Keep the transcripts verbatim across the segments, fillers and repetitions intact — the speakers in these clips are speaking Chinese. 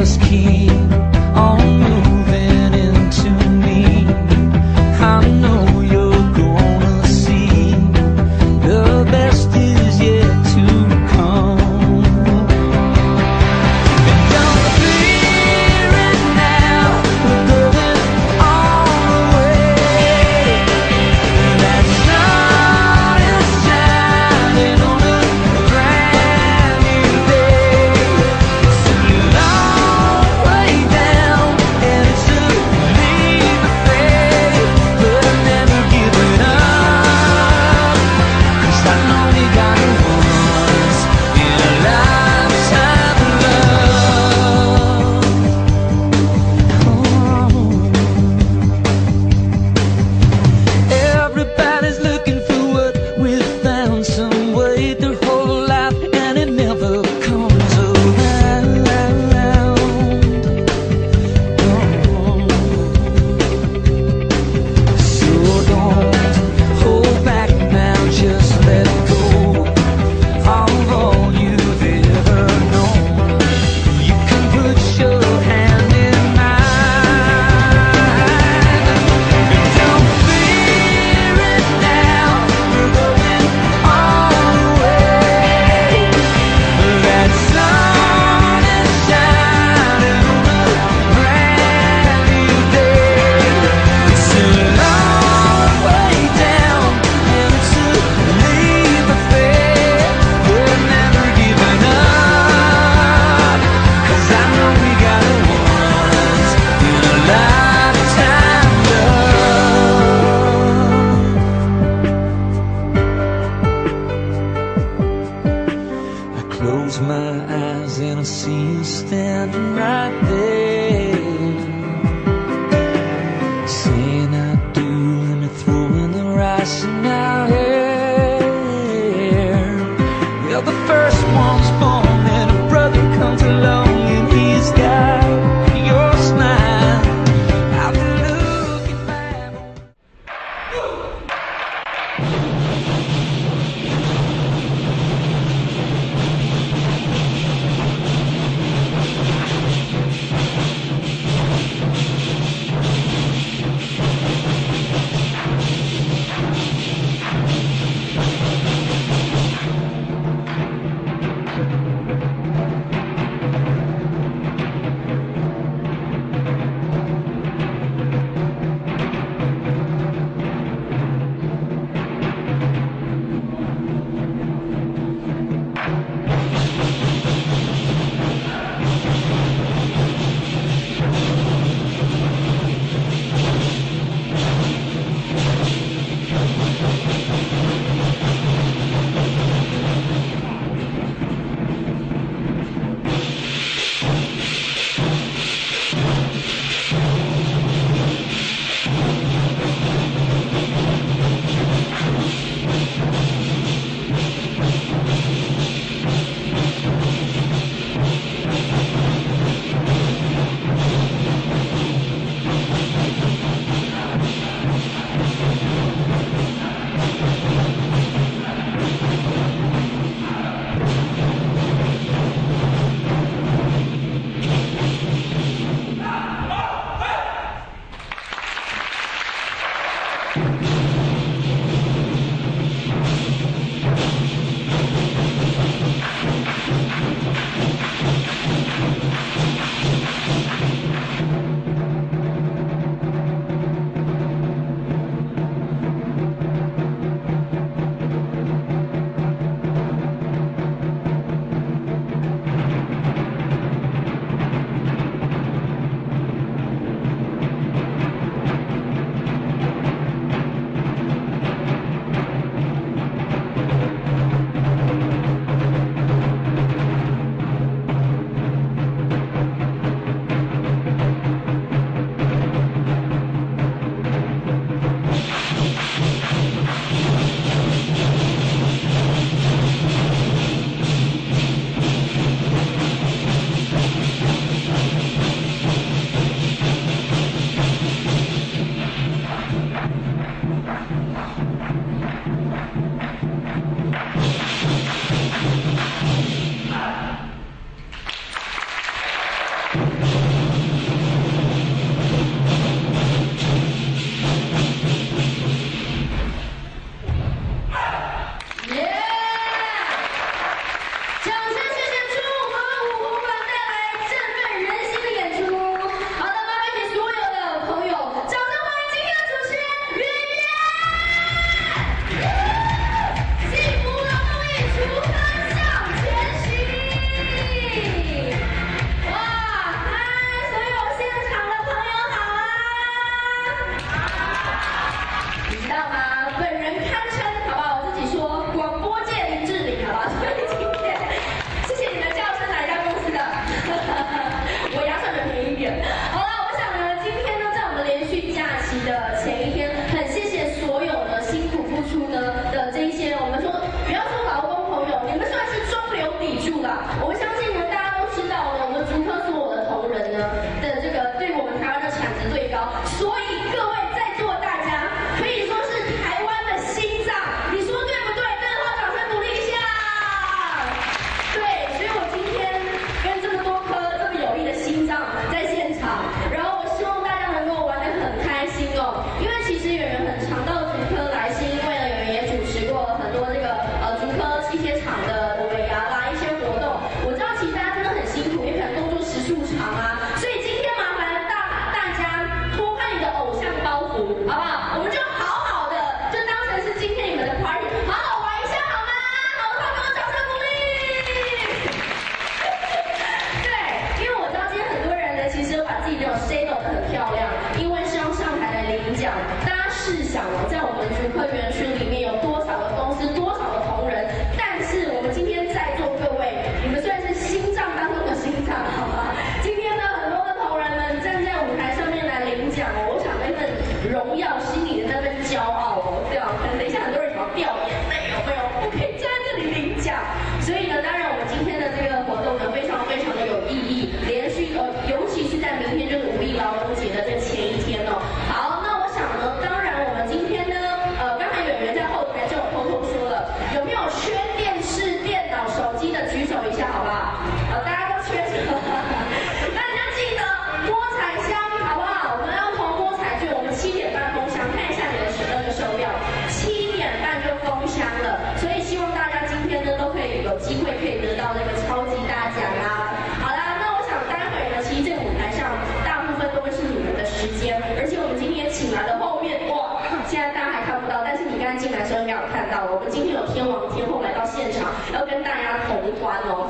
just keep on moving into me. I know you're gonna see the best is yet to come. And don't fear it now, we're going all the way. That sun is shining on a brand new day. It's a long way down, and it's a leap of faith, but I'm never giving up, 'cause I know we got it once in a lifetime of love. Everybody's looking for what we found, some way their whole life, and it never comes around. So don't hold back now, just let go of all you've ever known. You can put your hand in mine. Don't fear it now, we're going all the way. That sun is shining on a brand new day. It's a long way down, and it's a leap of faith. We're never giving up, 'cause I know we got it once in a lifetime love. I close my eyes and I see you standing right there, saying I do, and you're throwing the rice in our hair. Well, the first one's born, and a brother comes along, and he's got your smile. I've been looking back.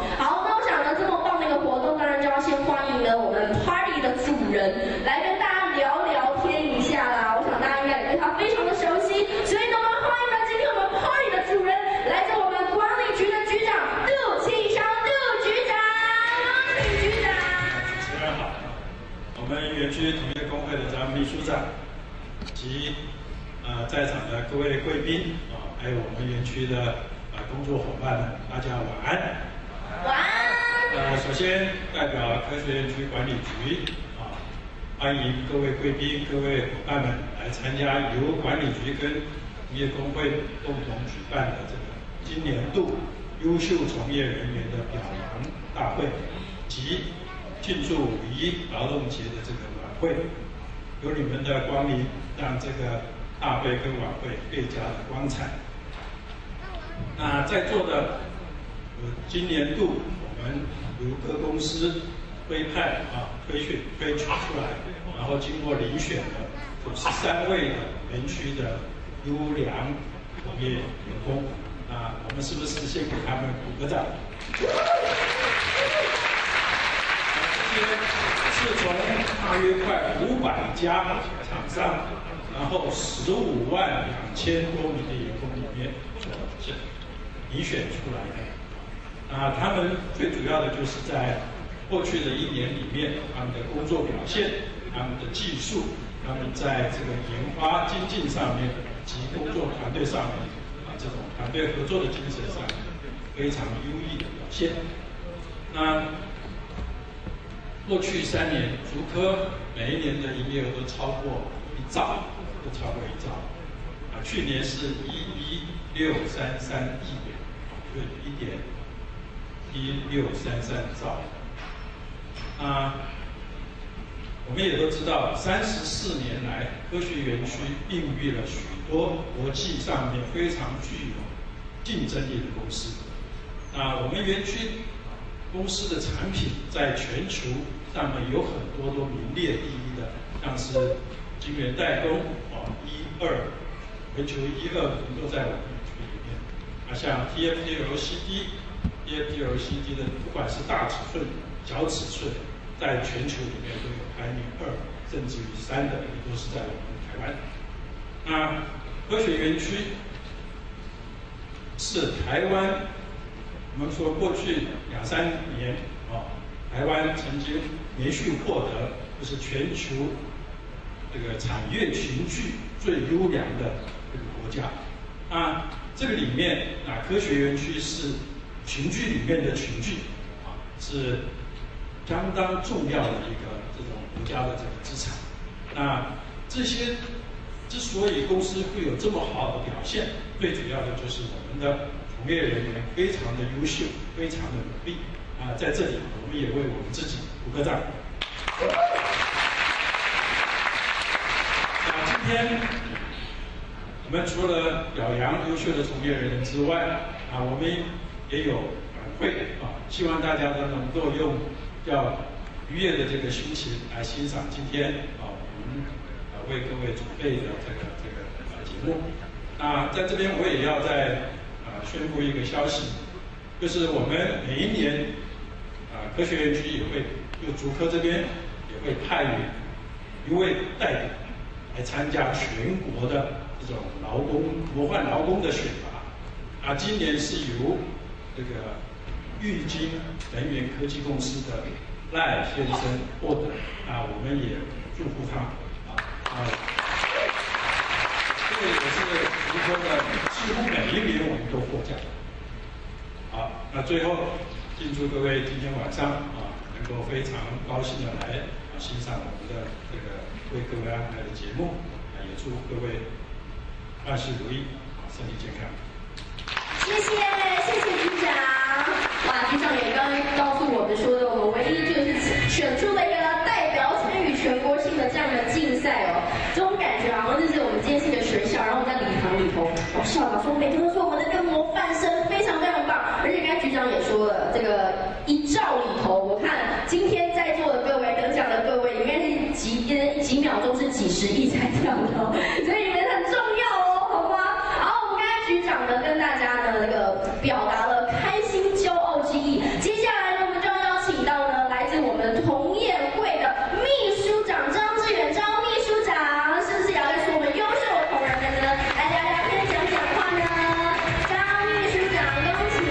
好，那我想呢，这么棒的一个活动，当然就要先欢迎呢我们 party 的主人来跟大家聊聊天一下啦。我想大家应该也对他非常的熟悉，所以呢，我们欢迎呢今天我们 party 的主人，来自我们管理局的局长杜启祥杜局长，欢迎局长。 主持人好，我们园区统业工会的张秘书长及呃在场的各位贵宾啊、还有我们园区的啊、工作伙伴们，大家晚安。 晚安。 呃，首先代表科学园区管理局啊，欢迎各位贵宾、各位伙伴们来参加由管理局跟同业工会共同举办的这个今年度优秀从业人员的表扬大会及庆祝五一劳动节的这个晚会。有你们的光临，让这个大会跟晚会更加的光彩。那在座的，呃，今年度我们由各公司推派啊推选推举出来，然后经过遴选的有十三位的园区的优良从业员工。那我们是不是先给他们鼓个掌？这些是从大约快五百家厂商，然后十五万两千多名的员工里面所遴选出来的。啊，他们最主要的就是在过去的一年里面，他们的工作表现、他们的技术、他们在这个研发精进上面及工作团队上面啊，这种团队合作的精神上非常优异的表现。那过去三年，竹科每一年的营业额都超过一兆，都超过一兆。啊，去年是一一六三三亿元，就一点一六三三兆。啊，我们也都知道，三十四年来，科学园区孕育了许多国际上面非常具有竞争力的公司。啊，我们园区公司的产品在全球上面有很多都名列第一的，像是晶圆代工啊，一二，全球一二名都在我们园区里面。啊，像 T F T L C D、T F T L C D 的，不管是大尺寸、小尺寸，在全球里面都有排名二，甚至于三的，也都是在我们台湾。那科学园区是台湾。我们说过去两三年啊，台湾曾经连续获得就是全球这个产业群聚最优良的这个国家。啊，这个里面啊，科学园区是群聚里面的群聚啊，是相当重要的一个这种国家的这个资产。那这些之所以公司会有这么好的表现，最主要的就是我们的从业人员非常的优秀，非常的努力啊！在这里，我们也为我们自己鼓个掌。那今天我们除了表扬优秀的从业人员之外，啊，我们也有反馈啊，希望大家都能够用比较愉悦的这个心情来欣赏今天啊我们啊为各位准备的这个这个呃节目。那在这边我也要在啊宣布一个消息，就是我们每一年啊科学园区也会就竹科这边也会派一位代表来参加全国的这种劳工模范劳工的选拔。啊，今年是由这个玉金能源科技公司的赖先生获得。啊，我们也祝福他。啊啊，这个也是竹科的，几乎每一年我们都获奖。好，那最后敬祝各位今天晚上啊能够非常高兴的来啊欣赏我们的这个为各位安排的节目。啊，也祝各位万事如意，身体健康。 谢谢，谢谢局长。哇，局长也刚刚告诉我们说的，我们唯一就是选出了一个代表参与全国性的这样的竞赛哦。这种感觉好像就是我们今天是一个学校，然后在礼堂里头，哦，校长说每个都是我们的一个模范生，非常非常棒。而且刚才局长也说了，这个一兆里头，我看今天在座的各位得奖的各位，应该是几几秒钟是几十亿才跳到，所以你们很重要哦，好吗？好，我们刚才局长呢跟大家呢这个表达了开心骄傲之意，接下下来呢，我们就要邀请到呢来自我们同业会的秘书长张志远张秘书长，是不是也要跟我们优秀的同仁们呢来聊聊天、讲讲话呢？张秘书长，恭喜！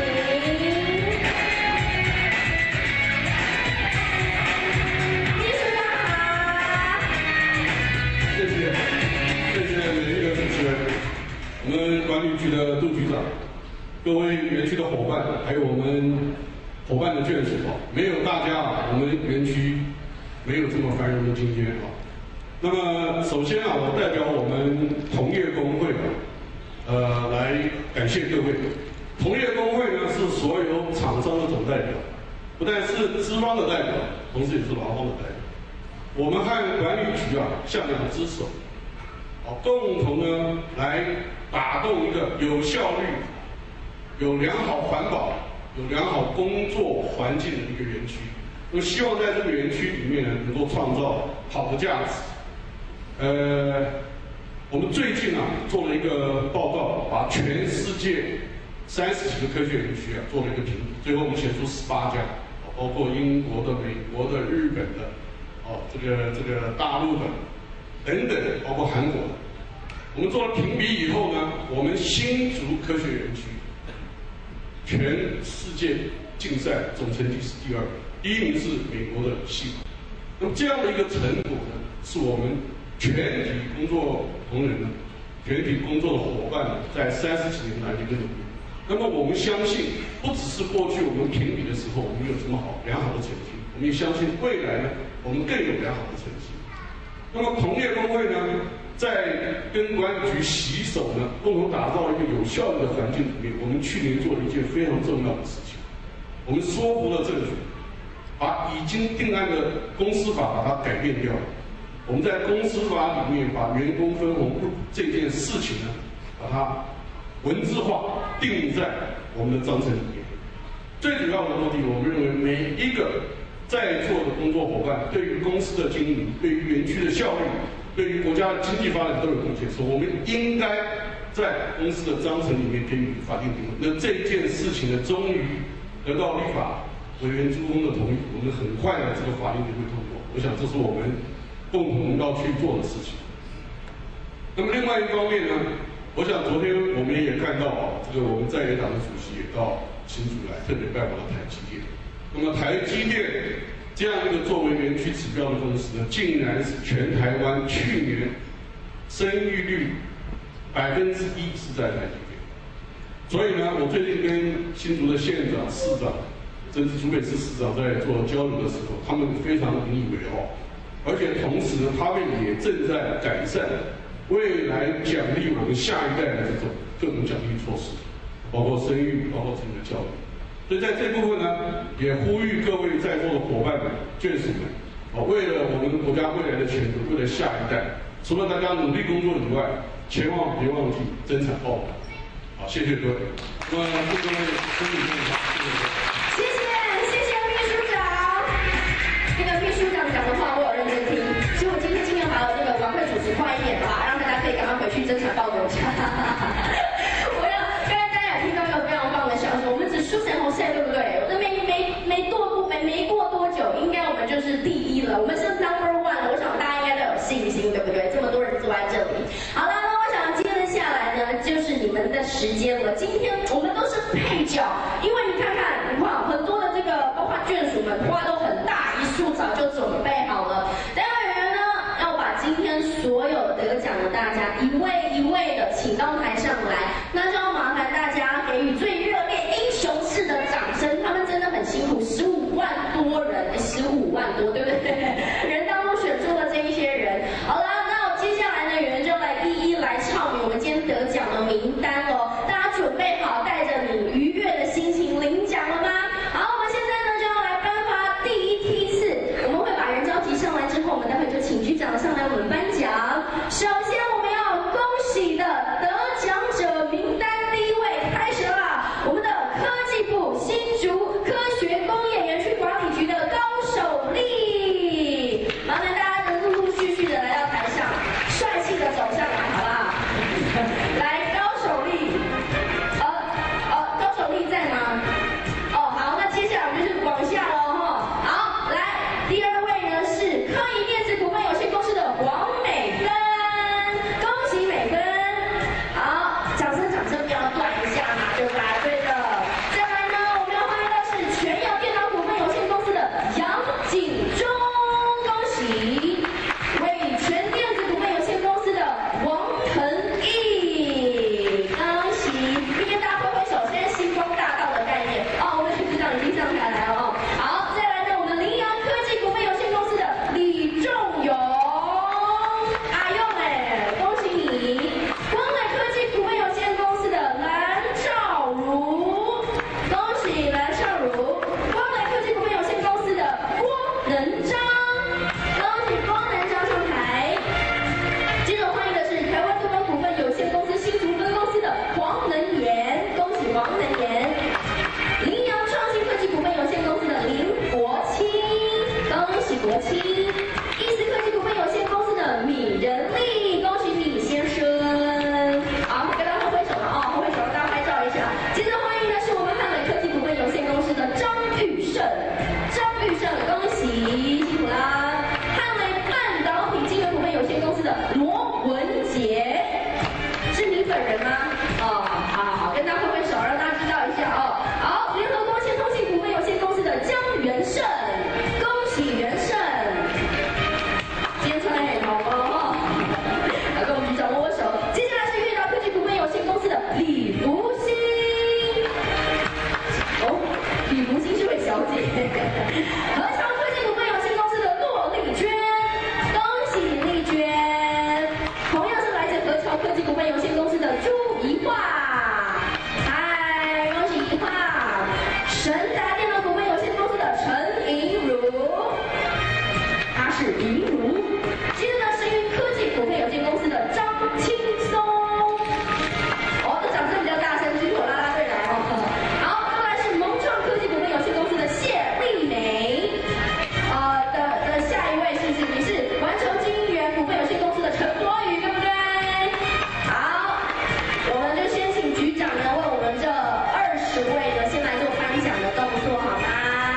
秘书长好。 谢谢，谢谢每一个主持人，我们管理局的杜局长，各位园区的伙伴，还有我们伙伴的眷属啊，没有大家啊，我们园区没有这么繁荣的今天啊。那么首先啊，我代表我们同业工会啊，呃，来感谢各位。同业工会呢是所有厂商的总代表，不但是资方的代表，同时也是劳方的代表。我们和管理局啊像两只手，啊，共同呢来打动一个有效率、有良好环保、有良好工作环境的一个园区。那么希望在这个园区里面呢，能够创造好的价值。呃，我们最近啊做了一个报告，把全世界三十几个科学园区啊做了一个评比，最后我们选出十八家，包括英国的、美国的、日本的。哦，这个这个大陆的等等，包括韩国的，我们做了评比以后呢，我们新竹科学园区全世界竞赛总成绩是第二，第一名是美国的西谷。那么这样的一个成果呢，是我们全体工作同仁呢，全体工作的伙伴呢，在三十几年来的一个努力。那么我们相信，不只是过去我们评比的时候我们有这么好良好的成绩，我们也相信未来呢，我们更有良好的成绩。那么同业工会呢，在跟管理局携手呢，共同打造一个有效率的环境里面，我们去年做了一件非常重要的事情，我们说服了政府，把已经定案的公司法把它改变掉。我们在公司法里面把员工分红这件事情呢，把它文字化定义在我们的章程里面。最主要的目的，我们认为每一个在座的工作伙伴对于公司的经营、对于园区的效率、对于国家的经济发展都有贡献，所以我们应该在公司的章程里面给予法定定论。那这件事情呢，终于得到立法委员朱峰的同意，我们很快的这个法令就会通过。我想这是我们共同要去做的事情。那么另外一方面呢，我想昨天我们也看到啊，这个我们在野党的主席也到新竹来，特别拜访了台积电。那么台积电这样一个作为园区指标的公司呢，竟然是全台湾去年生育率百分之一是在台积电。所以呢，我最近跟新竹的县长、市长，甚至竹北市市长在做交流的时候，他们非常引以为傲，而且同时呢，他们也正在改善未来奖励我们下一代的这种各种奖励措施，包括生育，包括整个教育。所以在这部分呢，也呼吁各位在座的伙伴们、眷属们，啊，为了我们国家未来的前途，为了下一代，除了大家努力工作以外，千万别忘记增产报国。好，谢谢各位。那么祝各位身体健康，谢谢各位。 谢谢谢谢秘书长，那个秘书长讲的话我有认真听，所以我今天尽量把我这个晚会主持快一点吧，让大家可以赶快回去增产报国家。我要刚刚大家有听到一个非常棒的消息，我们只输神红赛，对不对？我这没没没多不没没过多久，应该我们就是第一了，我们是 number one 了，我想大家应该都有信心，对不对？这么多人坐在这里，好了，那我想接着下来呢，就是你们的时间了。今天我们都是配角，因为你看看，哇，很多的这个包括眷属们话都很大，一束早就准备好了。待会儿呢，要把今天所有得奖的大家一位一位的请到台上来，那就要麻烦大家给予最热烈、英雄式的掌声。他们真的很辛苦，十五万多人，十五万多，对不对？人当中选出了这一些人。好了，那接下来呢，有人就来一一来唱我们今天得奖的名单哦。大家准备好，带着你愉悦的心情领奖了吗？好，我们现在呢就要来颁发第一梯次，我们会把人召集上来之后，我们待会就请局长上来我们颁奖。首先我们要恭喜的得奖者名单第一位开始了，我们的科技部新竹科学工业园区管理局的高守立。 合潮科技股份有限公司的骆丽娟，恭喜丽娟。同样是来自合潮科技股份有限公司的朱怡化，嗨，恭喜怡化。神达电脑股份有限公司的陈莹如，她是莹如。接着呢是运科技股份有限公司的张青松，哦，这掌声比较大声，举手啦啦队来哦。好，再来是蒙创科技股份有限公司的谢丽梅，呃的的下一位是不是你是环球金源股份有限公司的陈国宇，对不对？好，我们就先请局长呢为我们这二十位呢先来做颁奖的动作，好吗？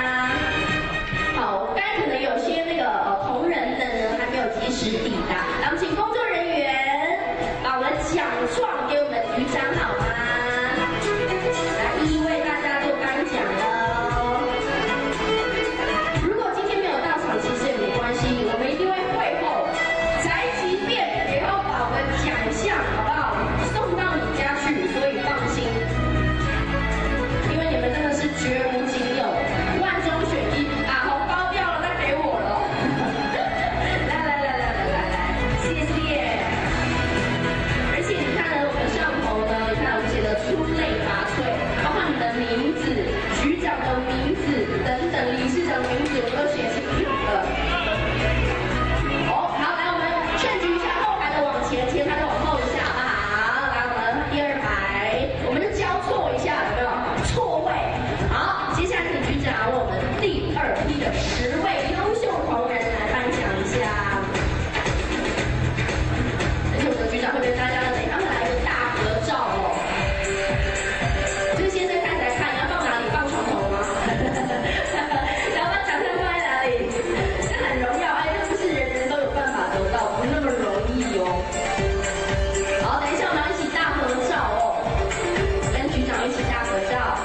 好，刚才可能有些那个呃同仁们呢还没有及时抵达，那我们请工作人员把我们的奖状给我们局长好吗？来一一为大家做颁奖喽。如果今天没有到场，其实也没关系，我们一定会会后宅急便也要把我们奖项好不好送到你家去，所以放心，因为你们真的是绝无仅有，万中选一啊！红包掉了，那给我了。来来来来来来来，谢谢。而且你看呢，我们上头呢，你看我们写的出类拔萃，包括你的名字、局长的名字等等，理事长的名字我们都写清楚了。哦，好，来我们劝举一下后排的往前，前排的往后一下，好不好？来，我们第二排，我们就交错一下，有没有？错位。好，接下来请局长为我们第二批的十位优秀同仁来颁奖一下。而且我们的局长会跟大家呢，给他们来一个大合照哦。这个先生看起来看，你要放哪里？放床头吗？然后把奖项放在哪里？这很荣耀，哎，这不是人人都有办法得到，不是那么容易哦。好，等一下我们要一起大合照哦，跟局长一起大合照。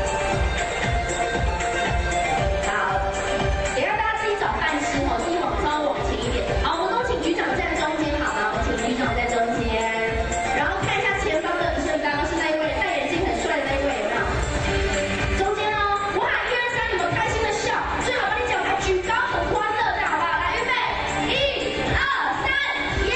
好，等一下大家自己找饭吃哦，自己往稍微往前一点。好，我们都请局长站中间好吗？我们请局长在中间，然后看一下前方的仪式，刚刚是那一位戴眼镜很帅的那一位，有没有？中间哦，我喊一二三，你们开心的笑，最好把你奖牌举高，很欢乐的，好不好？来，预备，一二三，耶！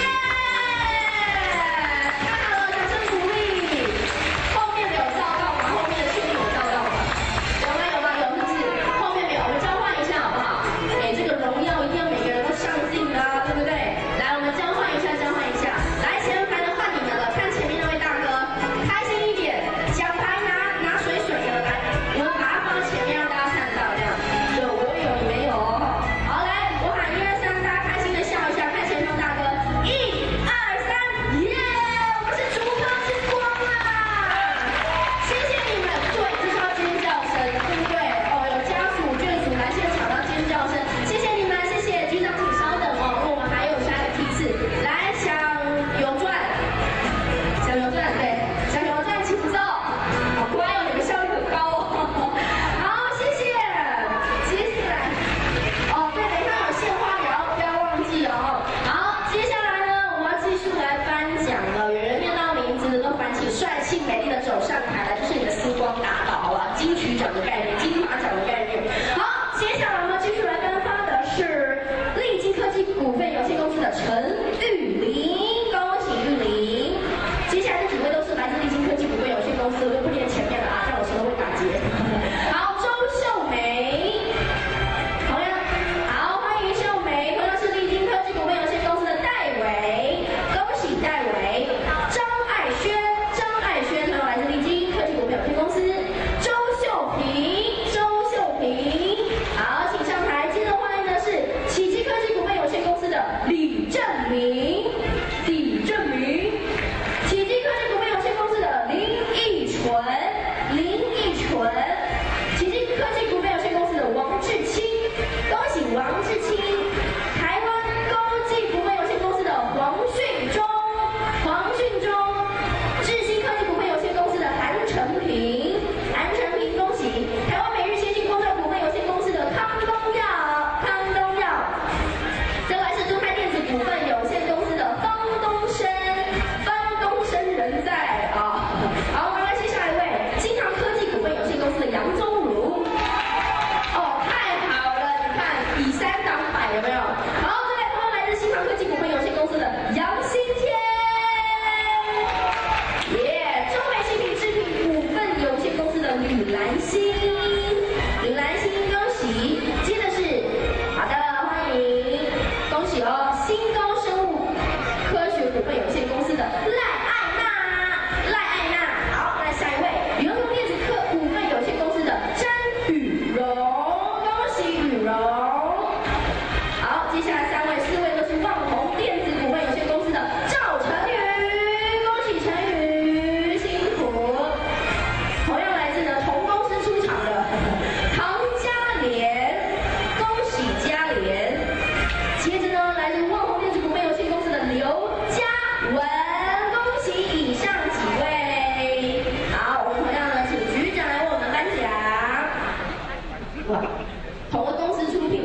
看好了，掌声鼓励。后面没有照到吗？后面的圈有照到吗？有吗？有吗？有，是不是？后面没有，我们交换一下好不好？哎，这个荣耀一定要每个人都上镜的啊，对不对？来，我们交换一下，交换一下。来，前排的换你们了，看前面那位大哥，开心一点，奖牌拿拿水水的，来，我们把它放在前面，让大家看到，这样。有我有，你没有哦。好，来，我喊一二三，大家开心的笑一下，看前方大哥，一二三，耶！我们是竹科之光啊！谢谢你们，对，就是要尖叫声，对不对？哦，有家属眷属来现场要尖叫声，谢谢你们，谢谢局长，请稍等哦，因为我们还有下一个批次。来，小邮传，小邮传，对，小邮传，请走。好乖哦，你们效率很高哦。好，谢谢。接下来，哦，对，等一下有献花，也要不要忘记哦。好，接下来呢，我们要继续来颁奖了。有人念到名字的都烦请帅气美丽的走上台来，就是你的星光大道，好吧？金曲奖的概念，金马奖的概念。好，接下来我们继续来颁发的是丽晶科技股份有限公司的陈玉玲，恭喜玉玲。接下来这几位都是来自丽晶科技股份有限公司，我就不念前面了啊，这样我舌头会打结。好，周秀梅，同样好，欢迎秀梅，同样是丽晶科技股份有限公司的戴维，恭喜戴维。张爱轩，张爱轩同样来自丽晶。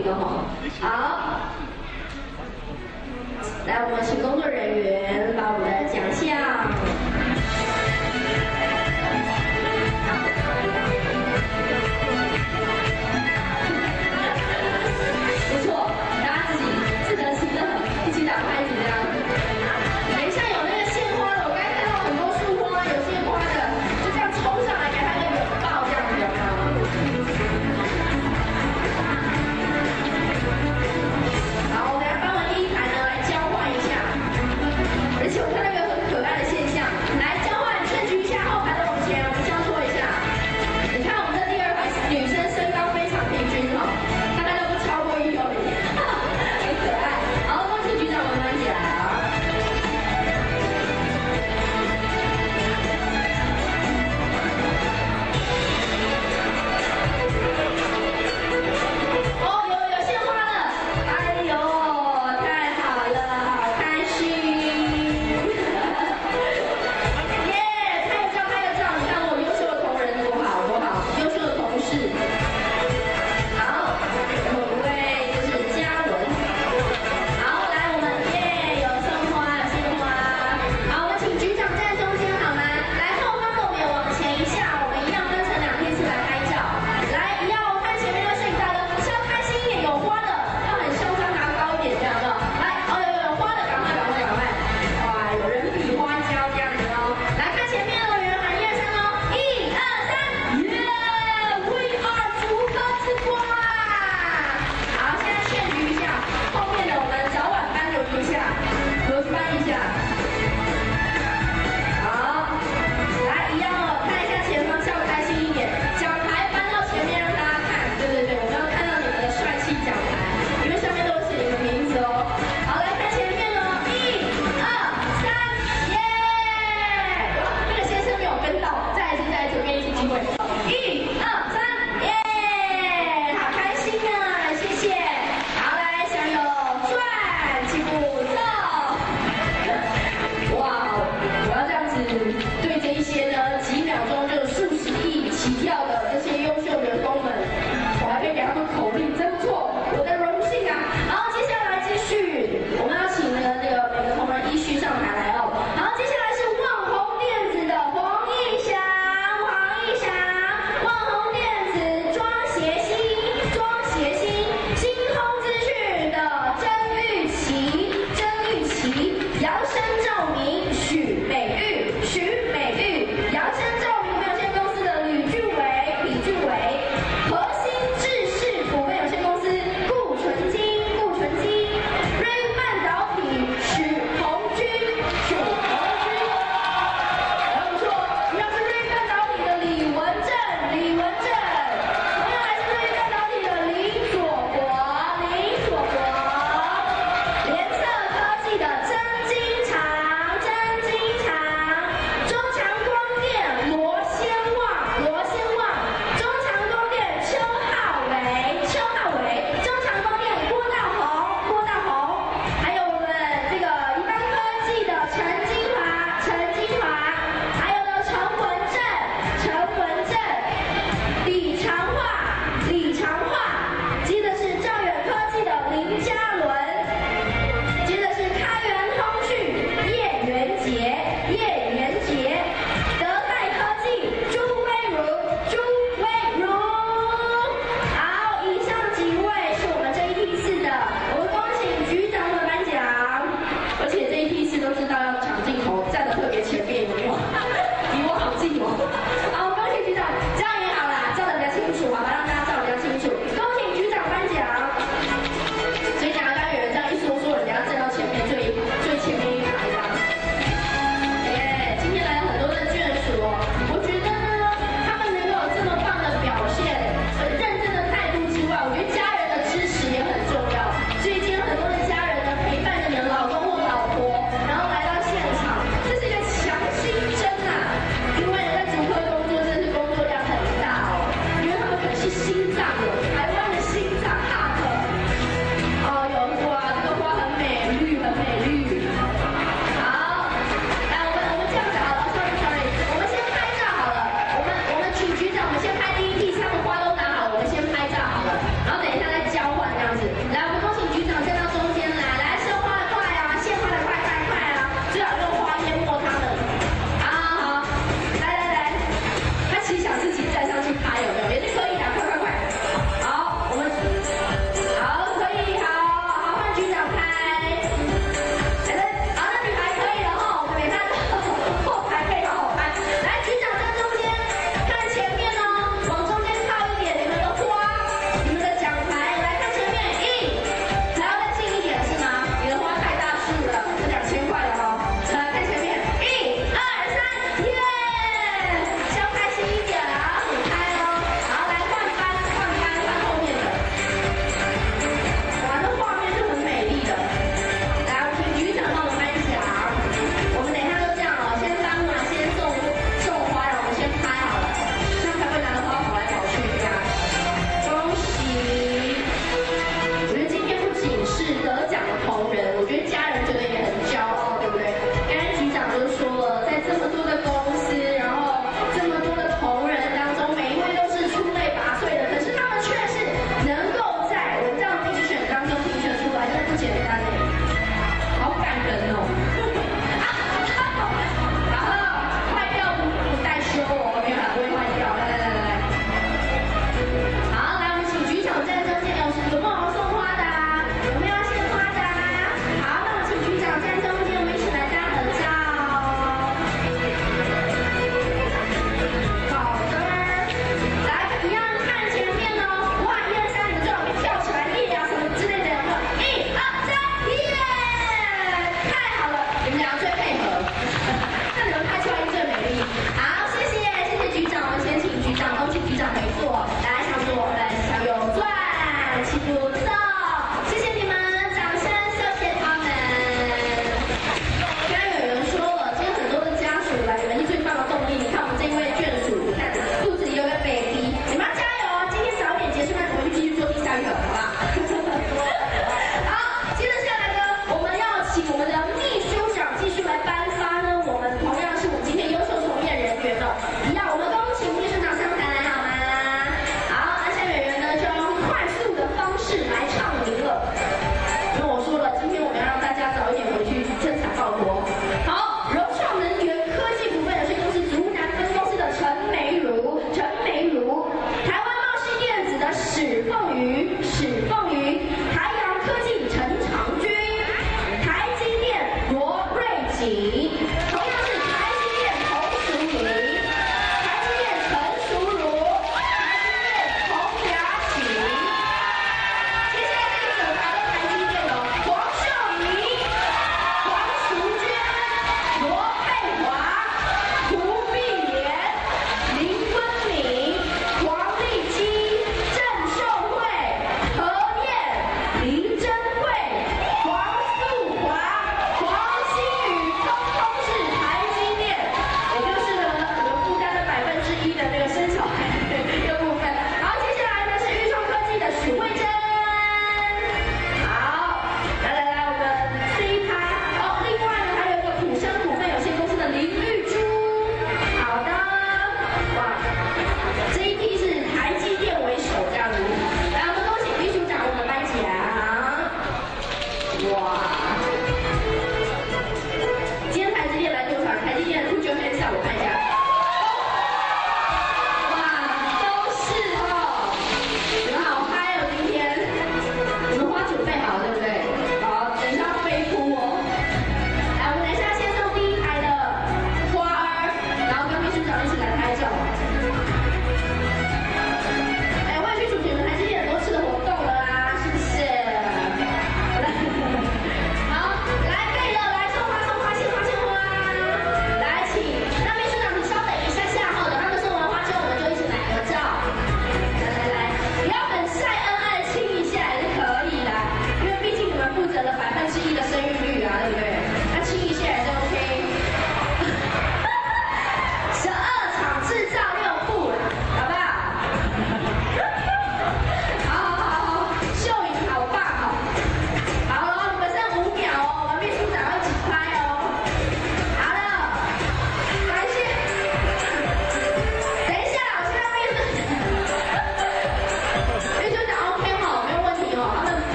一个哈。好，来，我们请工作人员把我们的奖项。不错，大家自己自得其乐，一起打拍子这样。等一下有那个献花的，我刚才看到很多束花，有献花的，就这样冲上来给他一个拥抱，这样子有没有？好，我等下帮我第一台呢来交换一下。而且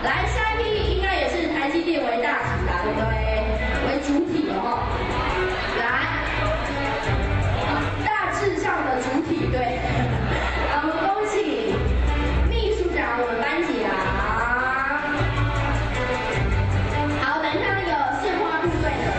来，下一批应该也是台积电为大体啦，对不对？为主体哦。来，大致上的主体对。好，我们恭喜秘书长，我们颁奖。好，等一下那个鲜花部队的。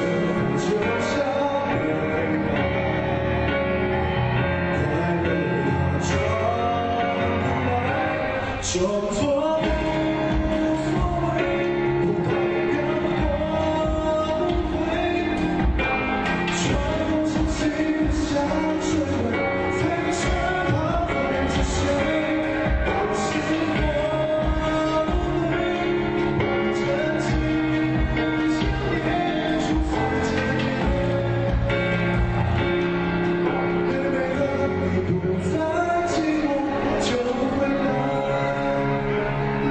快乐。 装作无所谓，不代表我不会穿过清晰的香水味，才能知道会是谁。都是我不对，我真情想念初次见面，每每当你不再寂寞，就回来。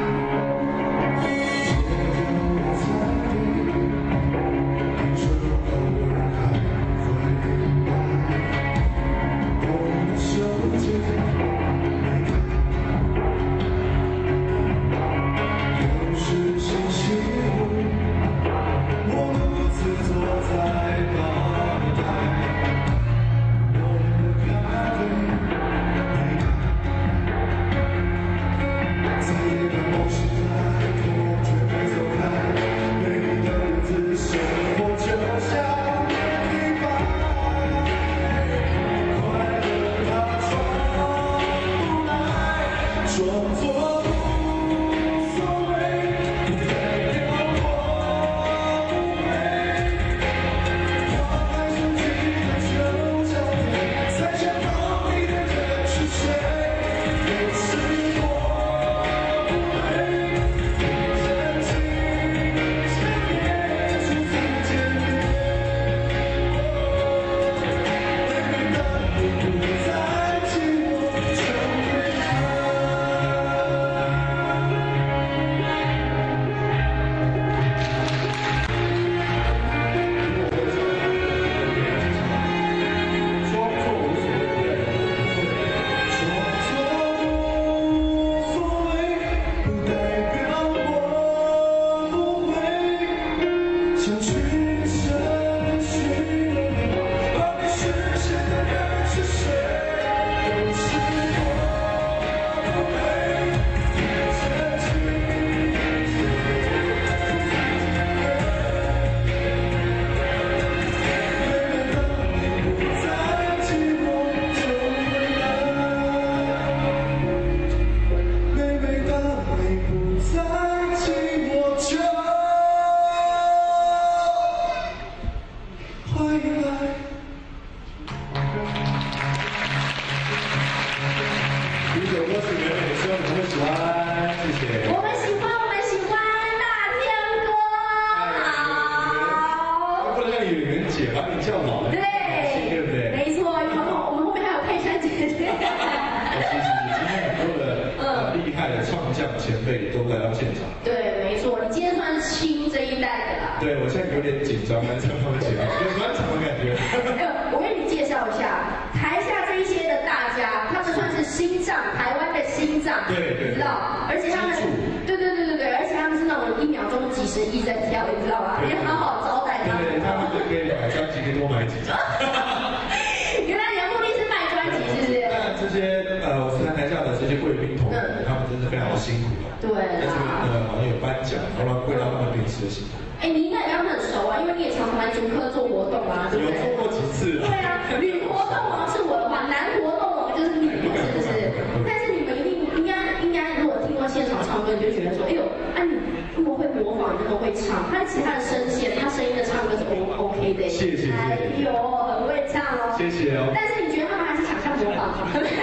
对，我现在有点紧张，来上他们节目，有专场的感觉。 我给你介绍一下，台下这一些的大家，他们算是心脏，台湾的心脏， 对对， 你知道？而且他们，对对对对对，而且他们是那种一秒钟几十亿在跳，你知道吧？你好好招待他们。 对，他们就可以买专辑，可以多买几张。 原来你的目的是卖专辑，是不是？ 那这些呃，我看台下的这些贵宾同仁，他们真的非常辛苦了。 对。 在这边呢，好像有颁奖，然后为了他们平时的辛苦。 哎，你应该也跟他们很熟啊，因为你也常常来竹科做活动啊，对不对？ 有做过几次。 对啊，女活动王是我的话，男活动王就是你，是不是？但是你们一定应该应该，如果听过现场唱歌，你就觉得说，哎呦，啊你那么会模仿，那么会唱，他其他的声线，他声音的唱歌是 O OK 的。 谢谢。 哎呦，很会唱哦。 谢谢哦。 但是你觉得他们还是想象模仿吗？这个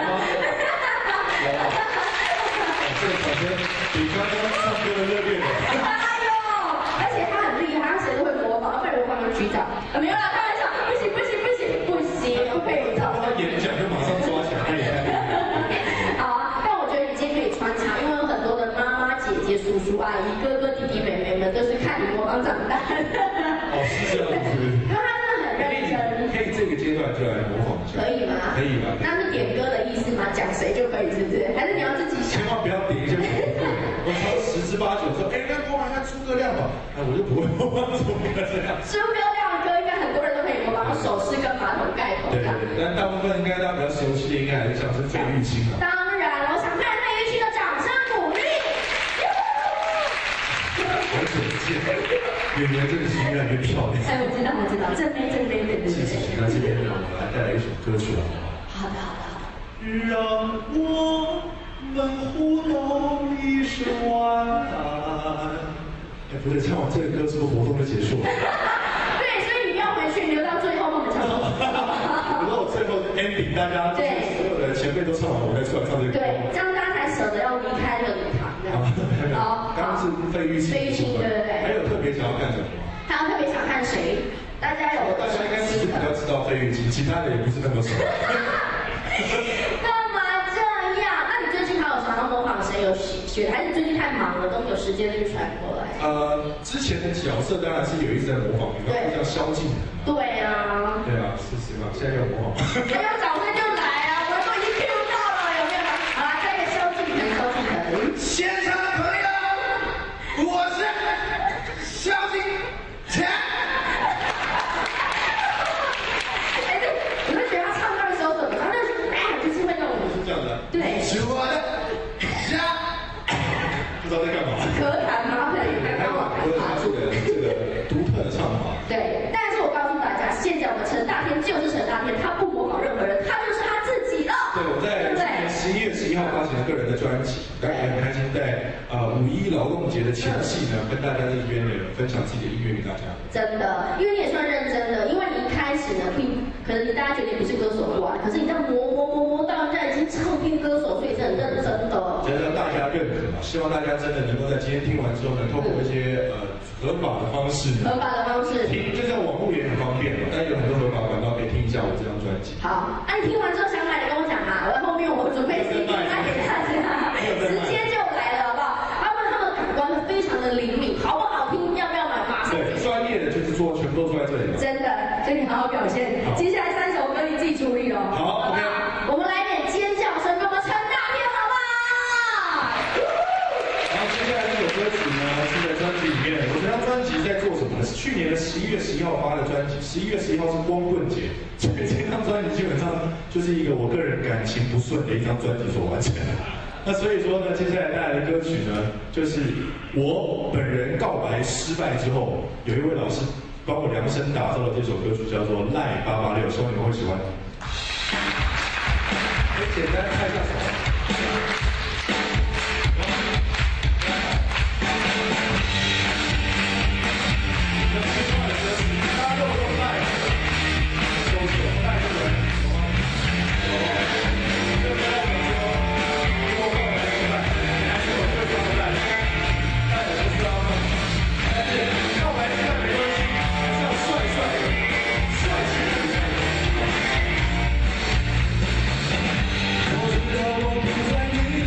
场面比刚刚唱歌的热烈。 而且他很厉害，他谁都会模仿，被我帮他局长。没有啦，开玩笑，不行不行不行不行，不可以这样。 他演讲就马上抓起来，他也好啊，但我觉得你今天可以穿插，因为有很多的妈妈、姐姐、叔叔、阿姨、哥哥、弟弟、妹妹们都是看你模仿长大的。 哦，是这样子。 因为他真的很认真。 可以这个阶段就来模仿一下。 可以吗？ 可以吗？ 那是点歌的意思吗？讲谁就可以，是不是？还是你要自己想？ 千万不要点一些重复。我常十之八九说，哎，那模仿一下诸葛亮吧。哎，我就不会模仿诸葛亮。 诸葛亮的歌应该很多人都可以模仿，手势跟马桶盖头。 对对对，但大部分应该大家比较熟悉的，应该还是像是费玉清啊。 当然，我想看费玉清的掌声鼓励。 好久不见，演员这个是越来越漂亮。 哎，我知道，我知道，正妹正妹，对对对。 那这边呢，我们来带来一首歌曲了。 好的，好的，好的。 让我门户都已是晚安。哎，不对，唱完这个歌是不是活动就结束了？ 对，所以你不要回去，留到最后帮我们唱。 我说我最后 ending， 大家就是所有的前辈都唱完，我再出来唱这个歌。 对，这样大家才舍得要离开这个礼堂。好， 刚刚是费玉清， 费玉清，对对对。 还有特别想要干什么吗？ 还有特别想看谁？大家有？ 大家应该是比较知道费玉清，其他的也不是那么熟。 干嘛这样？那你最近还有想要模仿谁？有学？还是最近太忙了，都没有时间去传过来？ 呃，之前的角色当然是有一直在模仿，比方说像萧敬腾。 对啊。 对啊，是是吧？现在要模仿。 没有角色就来啊！我都已经 Q 到了，有没有？好啦，再一个萧敬腾，萧敬腾。 现场的朋友，我是萧敬腾。 哎，对，我就觉得他唱歌的时候怎么，他就是哎，就是会那种。 是这样的。 对。 是我的家。不知道在干嘛。 歌坛吗？对， 还有我的他这个这个独特的唱法。 对，但是我告诉大家，现在我们陈大天就是陈大天，他不模仿任何人，他就是他自己了。 对，我在今年十一月十一号发行了个人的专辑，当然很开心在呃五一劳动节的前夕呢，跟大家在这边呢分享自己的音乐给大家。 真的，因为你也算认真的，因为你一开始呢，并可能你大家觉得你不是歌手过来，可是你在磨磨磨磨到人家已经唱片歌手，所以是很认真的。 觉得大家认可，希望大家真的能够在今天听完之后呢，透过一些呃合法的方式， 合法的方式听，就像网络也很方便嘛，但有很多合法管道可以听一下我这张专辑。 好，那、啊、你听完之后想买的跟我讲嘛，我后面我准备 C D 卖给大家，直接就来了，好不好？他们他们感官非常的灵敏，好不好听？要不要买？马上。 对，专业的就是说，全部都坐在这里了。 真的，所以你好好表现。接下来三首歌你自己处理哦。 好 ，OK。 我们来点尖叫声，给我们陈大天，好不好？ 然后接下来这首歌曲呢，是在专辑里面。我这张专辑在做什么呢？是去年的十一月十一号发的专辑，十一月十一号是光棍节，所以这张专辑基本上就是一个我个人感情不顺的一张专辑所完成的。那所以说呢，接下来带来的歌曲呢，就是我本人告白失败之后，有一位老师帮我量身打造的这首歌曲，叫做《赖八八六》，希望你们会喜欢。可以简单看一下手。我知道我不在你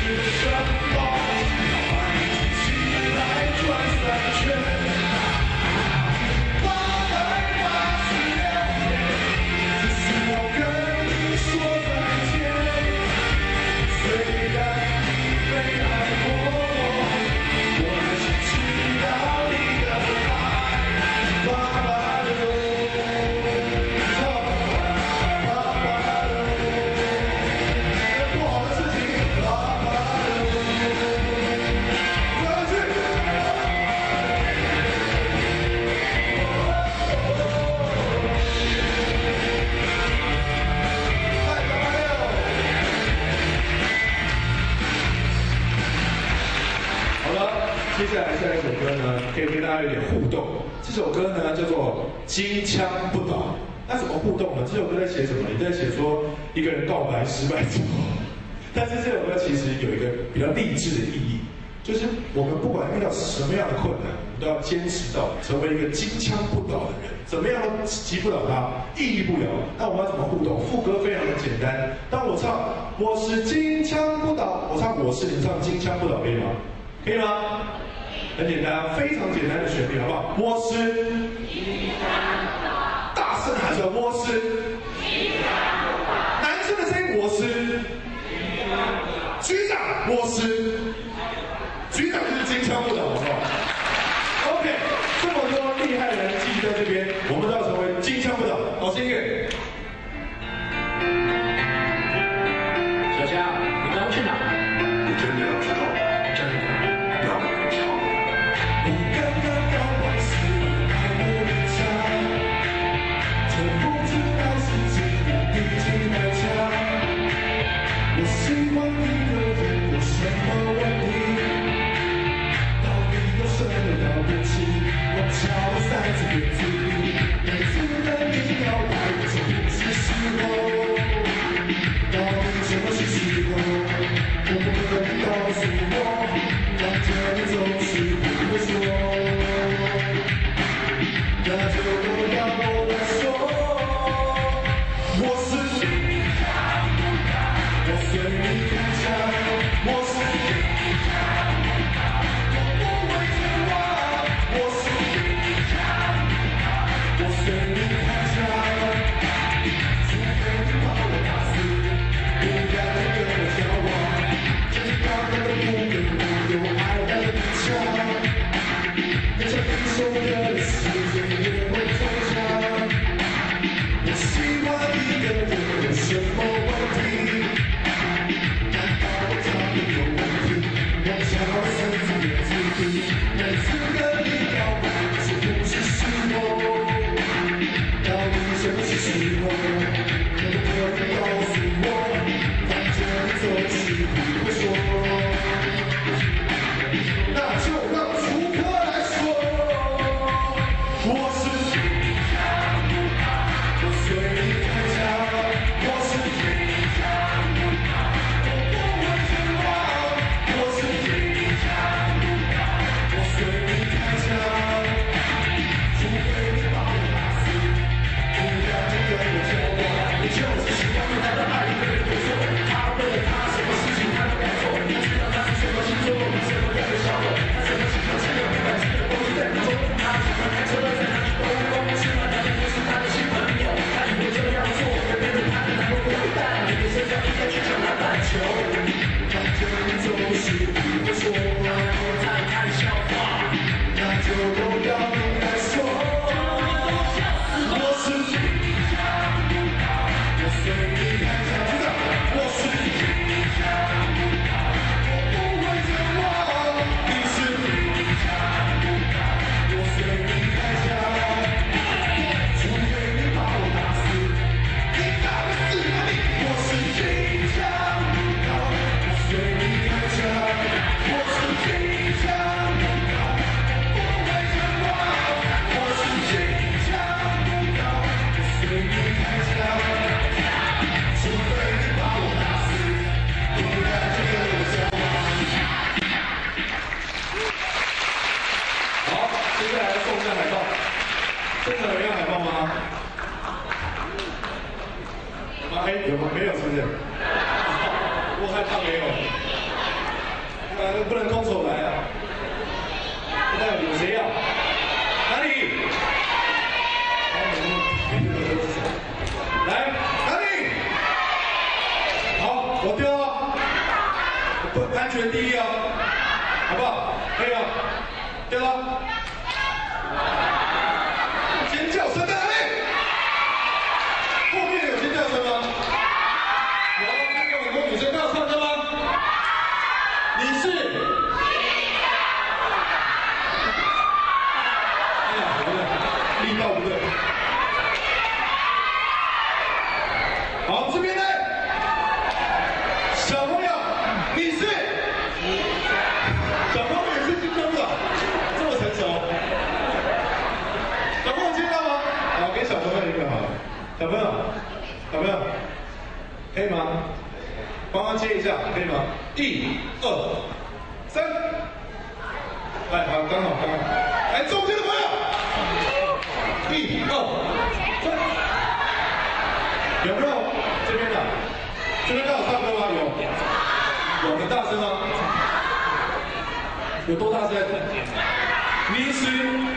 什么？把你举起来转三圈。八百八十六天，只是我跟你说再见。虽然你没爱过我，我还是知道你的爱。八八六。接下来下一首歌呢，可以跟大家有点互动。这首歌呢叫做《金枪不倒》。那怎么互动呢？这首歌在写什么？你在写说一个人告白失败之后，但是这首歌其实有一个比较励志的意义，就是我们不管遇到什么样的困难，我们都要坚持到底，成为一个金枪不倒的人。怎么样都击不倒他，屹立不摇。那我们要怎么互动？副歌非常的简单。当我唱我是金枪不倒，我唱我是，你唱金枪不倒可以吗？可以吗？很简单，非常简单的旋律，好不好？我是，大声喊出来，我是，男生的声音，我是，局长，我是，局长就是金枪不倒，好不好 ？OK， 这么多厉害的人聚集在这边，我们都要成为金枪不倒。老师音乐。 小夏，你刚刚去哪？ 你真的要知道？真的。要不然唱。我刚刚告白时爱我的家，却不知道是几个已经代价。我希望你能问我什么问题？到底有什么了不起？我敲了三次电梯，每次的你要来这不是时候。到底什么是时候？可不可以告诉我？反正你总是不会说，那就都让我来说。我是，我随你开枪，我是，我不会绝望。我是，我随你开枪，除非你把我打死，不要再跟我交往。这里刚刚的不跟我有爱的理想，那场一首歌的时间也会中枪。我喜欢一个人有什么问题？难道我唱的有问题？我敲了三次电梯，每次跟你告白是不是时候？到底什么是时候？可不可以告诉我？反正你总是不会说，那就让主歌来说。我是，我随你开枪，我是，我不会绝望。我是，我随你开枪，除非你把我打死，不要再跟我交往。你就是喜欢他的爱，对不错。他为了他什么事情他都敢做，他知道他是什么星座，什么样的小伙，他什么形象，什么样的都是在你中。他喜欢开车在哪里兜风，吃饭哪里不是他的新朋友，他以为这样做会变成他的男朋友，但你的身上应该去抢篮板球。反正你总是不会说，我在看笑话，那就都让你来说。我是，我随你开枪，知道我是，我不会绝望。你是，我随你开枪，除非你把我打死，你打得死吗你？我是金枪不倒，我随你开枪，我是金枪不倒，我不会绝望。我是金枪不倒，我随你开枪，除非你把我打死，不然就跟我交往。好，接下来送一下海报。现场有要海报吗？有吗？哎，有吗？没有，是不是？我害怕没有。 呃，不能空手来啊！那有谁要？哪里？来，哪里？好，我丢了，不安全第一哦，好不好？可以吗？丢了。尖叫声在哪里？后面有尖叫声吗？有，看到很多女生要唱歌吗？你是？哎呀，不对，力道不对。好，这边呢？小朋友，你是？小朋友也是金钟的，这么成熟。小朋友接到吗？好，给小朋友一个好了。小朋友，小朋友，可以吗？帮忙接一下，可以吗？一、二、三。哎，好，刚好，刚好。来，中间的朋友，一、二、三。有没有这边的？这边刚好唱歌吗？有。有很大声吗？有多大声？你是？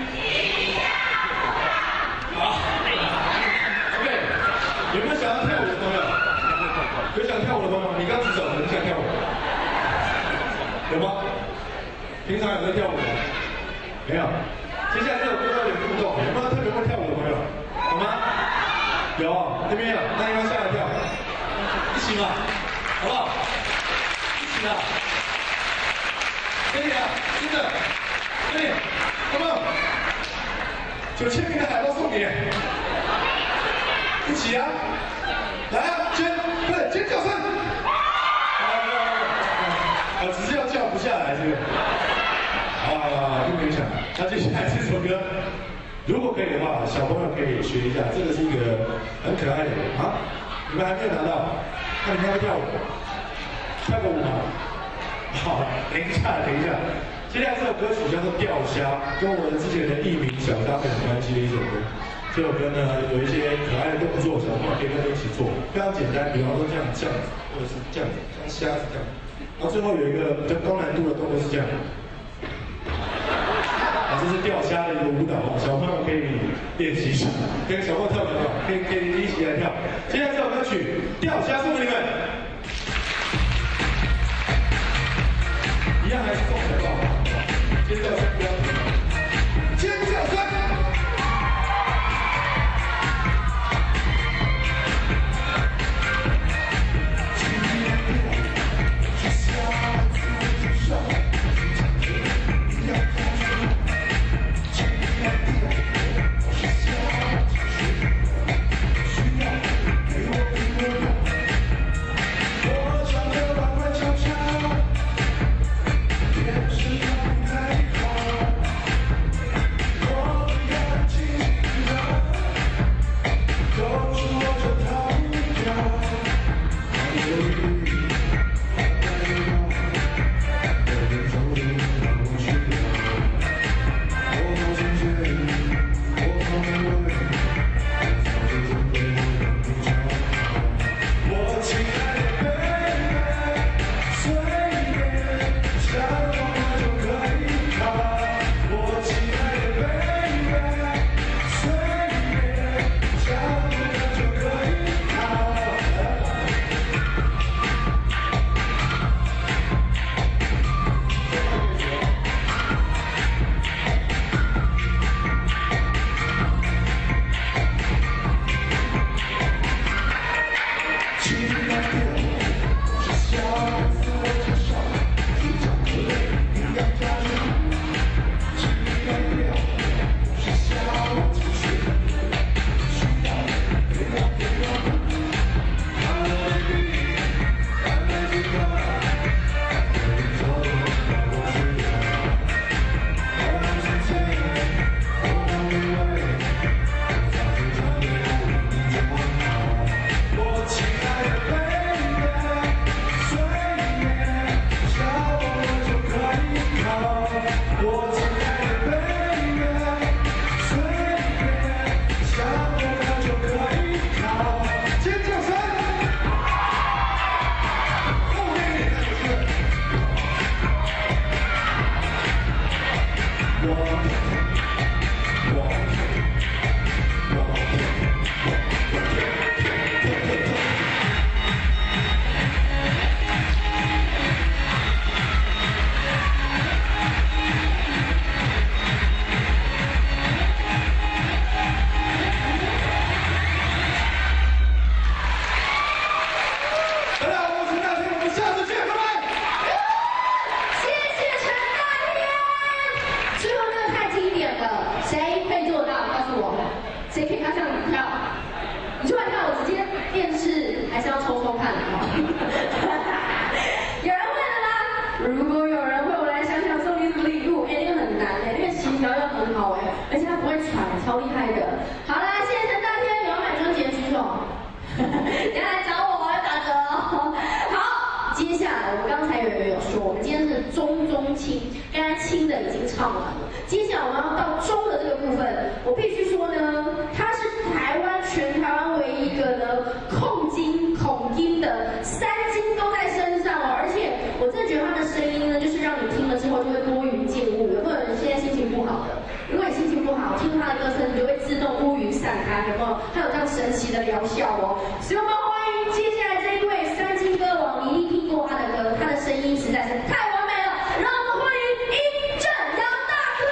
好。OK， 有没有想要跳舞的朋友？有想跳舞的朋友，你刚举手，你想跳舞？有吗？平常有在跳舞吗？没有。接下来这首歌有点互动，有没有特别会跳舞的朋友？有吗？有，那边有，那应该下来跳，一起嘛，好不好？一起啊！可以啊，真的，可以，好不好？九千名的海报送你，一起啊！来啊，尖，对，尖叫声！啊，只是要叫不下来这个。好好好，不勉强。那接下来这首歌，如果可以的话，小朋友可以学一下，这个是一个很可爱的啊。你们还没有拿到，那你们要跳舞，跳个舞吗？好，等一下，等一下。接下来这首歌曲叫做《钓虾》，跟我之前的艺名小虾很有关系的一首歌。这首歌呢有一些可爱的动作，小朋友可以跟着一起做，非常简单，比方说这样这样，或者是这样，像虾子这样。然后最后有一个比较高难度的动作是这样。啊，这是钓虾的一个舞蹈，小朋友可以练习一下，跟小朋友跳跳跳，可以可以一起来跳。接下来这首歌曲《钓虾》送给你们，一样还是送的吧？尖叫声不要停，尖叫声。 我们刚才有人有说，我们今天是中中轻，刚才轻的已经唱完了，接下来我们要到中的这个部分，我必须说呢，他是台湾全台湾唯一一个呢控金孔音的三金都在身上哦，而且我真的觉得他的声音呢，就是让你听了之后就会多云见雾。有没有人现在心情不好的？如果你心情不好，听他的歌声，你就会自动乌云散开，有没有？他有这样神奇的疗效哦。所以我们欢迎接下来这一位三金歌王，你一定听过他的歌，他的声音实在是太完美了，让我们欢迎殷正阳大哥。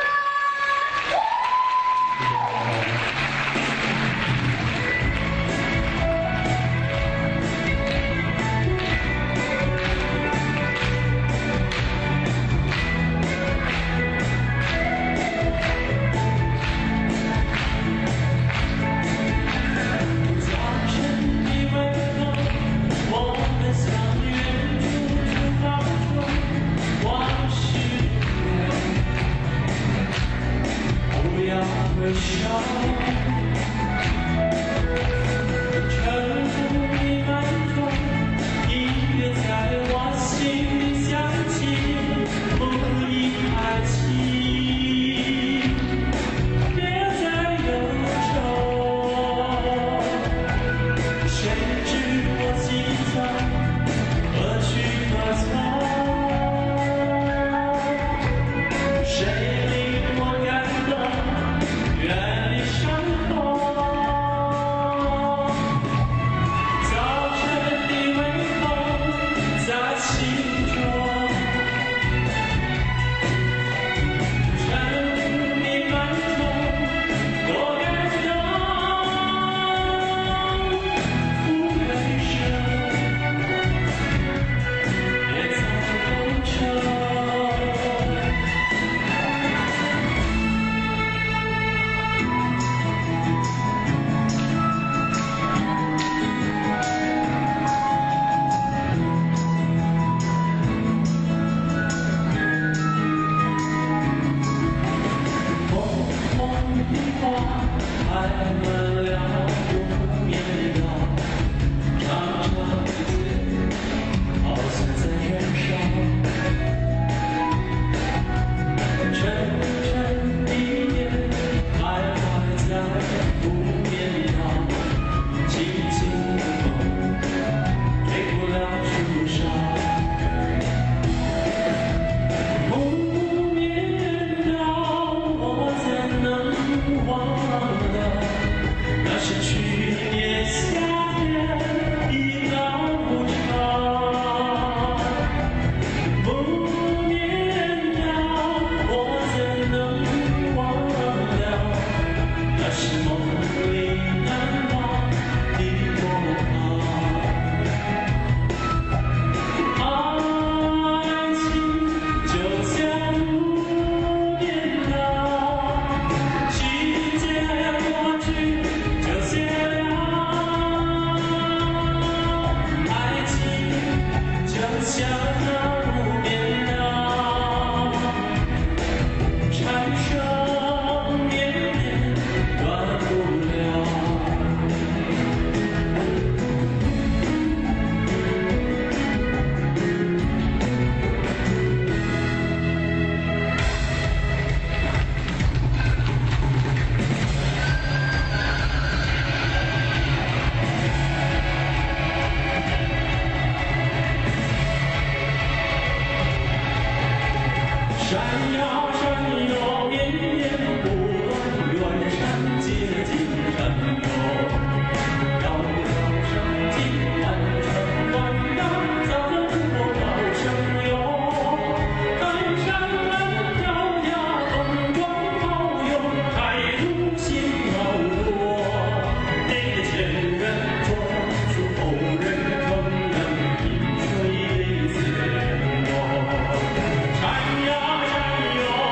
山呀山哟。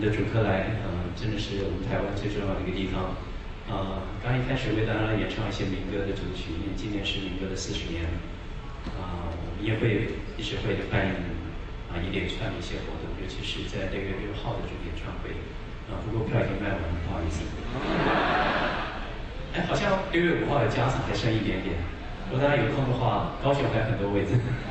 的主客来，嗯、真的是我们台湾最重要的一个地方。啊、刚一开始为大家演唱一些民歌的主曲，因为今年是民歌的四十年。啊、我们也会一直会办啊一连串的一些活动，尤其是在六月六号的这个演唱会。啊、不过票已经卖完了，不好意思。哎，好像六月五号的加场还剩一点点，如果大家有空的话，高雄还有很多位置。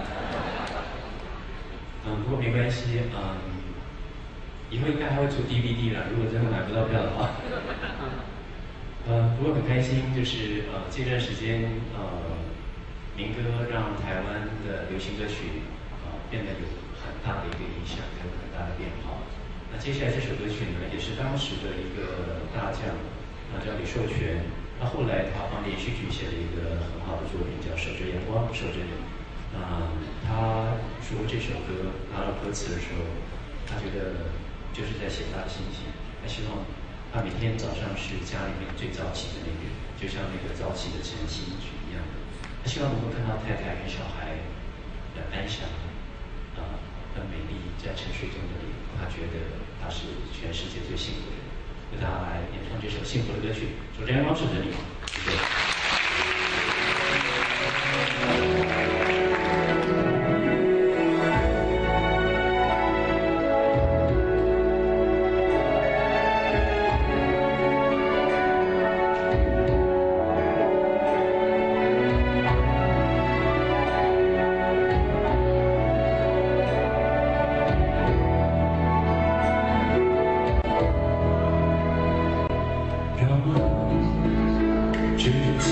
嗯，不过没关系，嗯，以后应该还会出 D V D 了，如果真的买不到票的话。呃，不过很开心，就是呃这段时间呃民歌让台湾的流行歌曲呃变得有很大的一个影响，有很大的变化。那接下来这首歌曲呢，也是当时的一个大将，啊叫李寿全，那后来他帮连续剧写了一个很好的作品，叫《守着阳光守着你》。啊、他说这首歌拿到歌词的时候，他觉得就是在写他的心情，他希望。他每天早上是家里面最早起的那个，就像那个早起的晨曦曲一样的。他希望能够看到太太跟小孩的安详，啊、很美丽，在沉睡中的你，他觉得他是全世界最幸福的人。为大家来演唱这首幸福的歌曲《守着阳光守着你》，谢谢。 让我知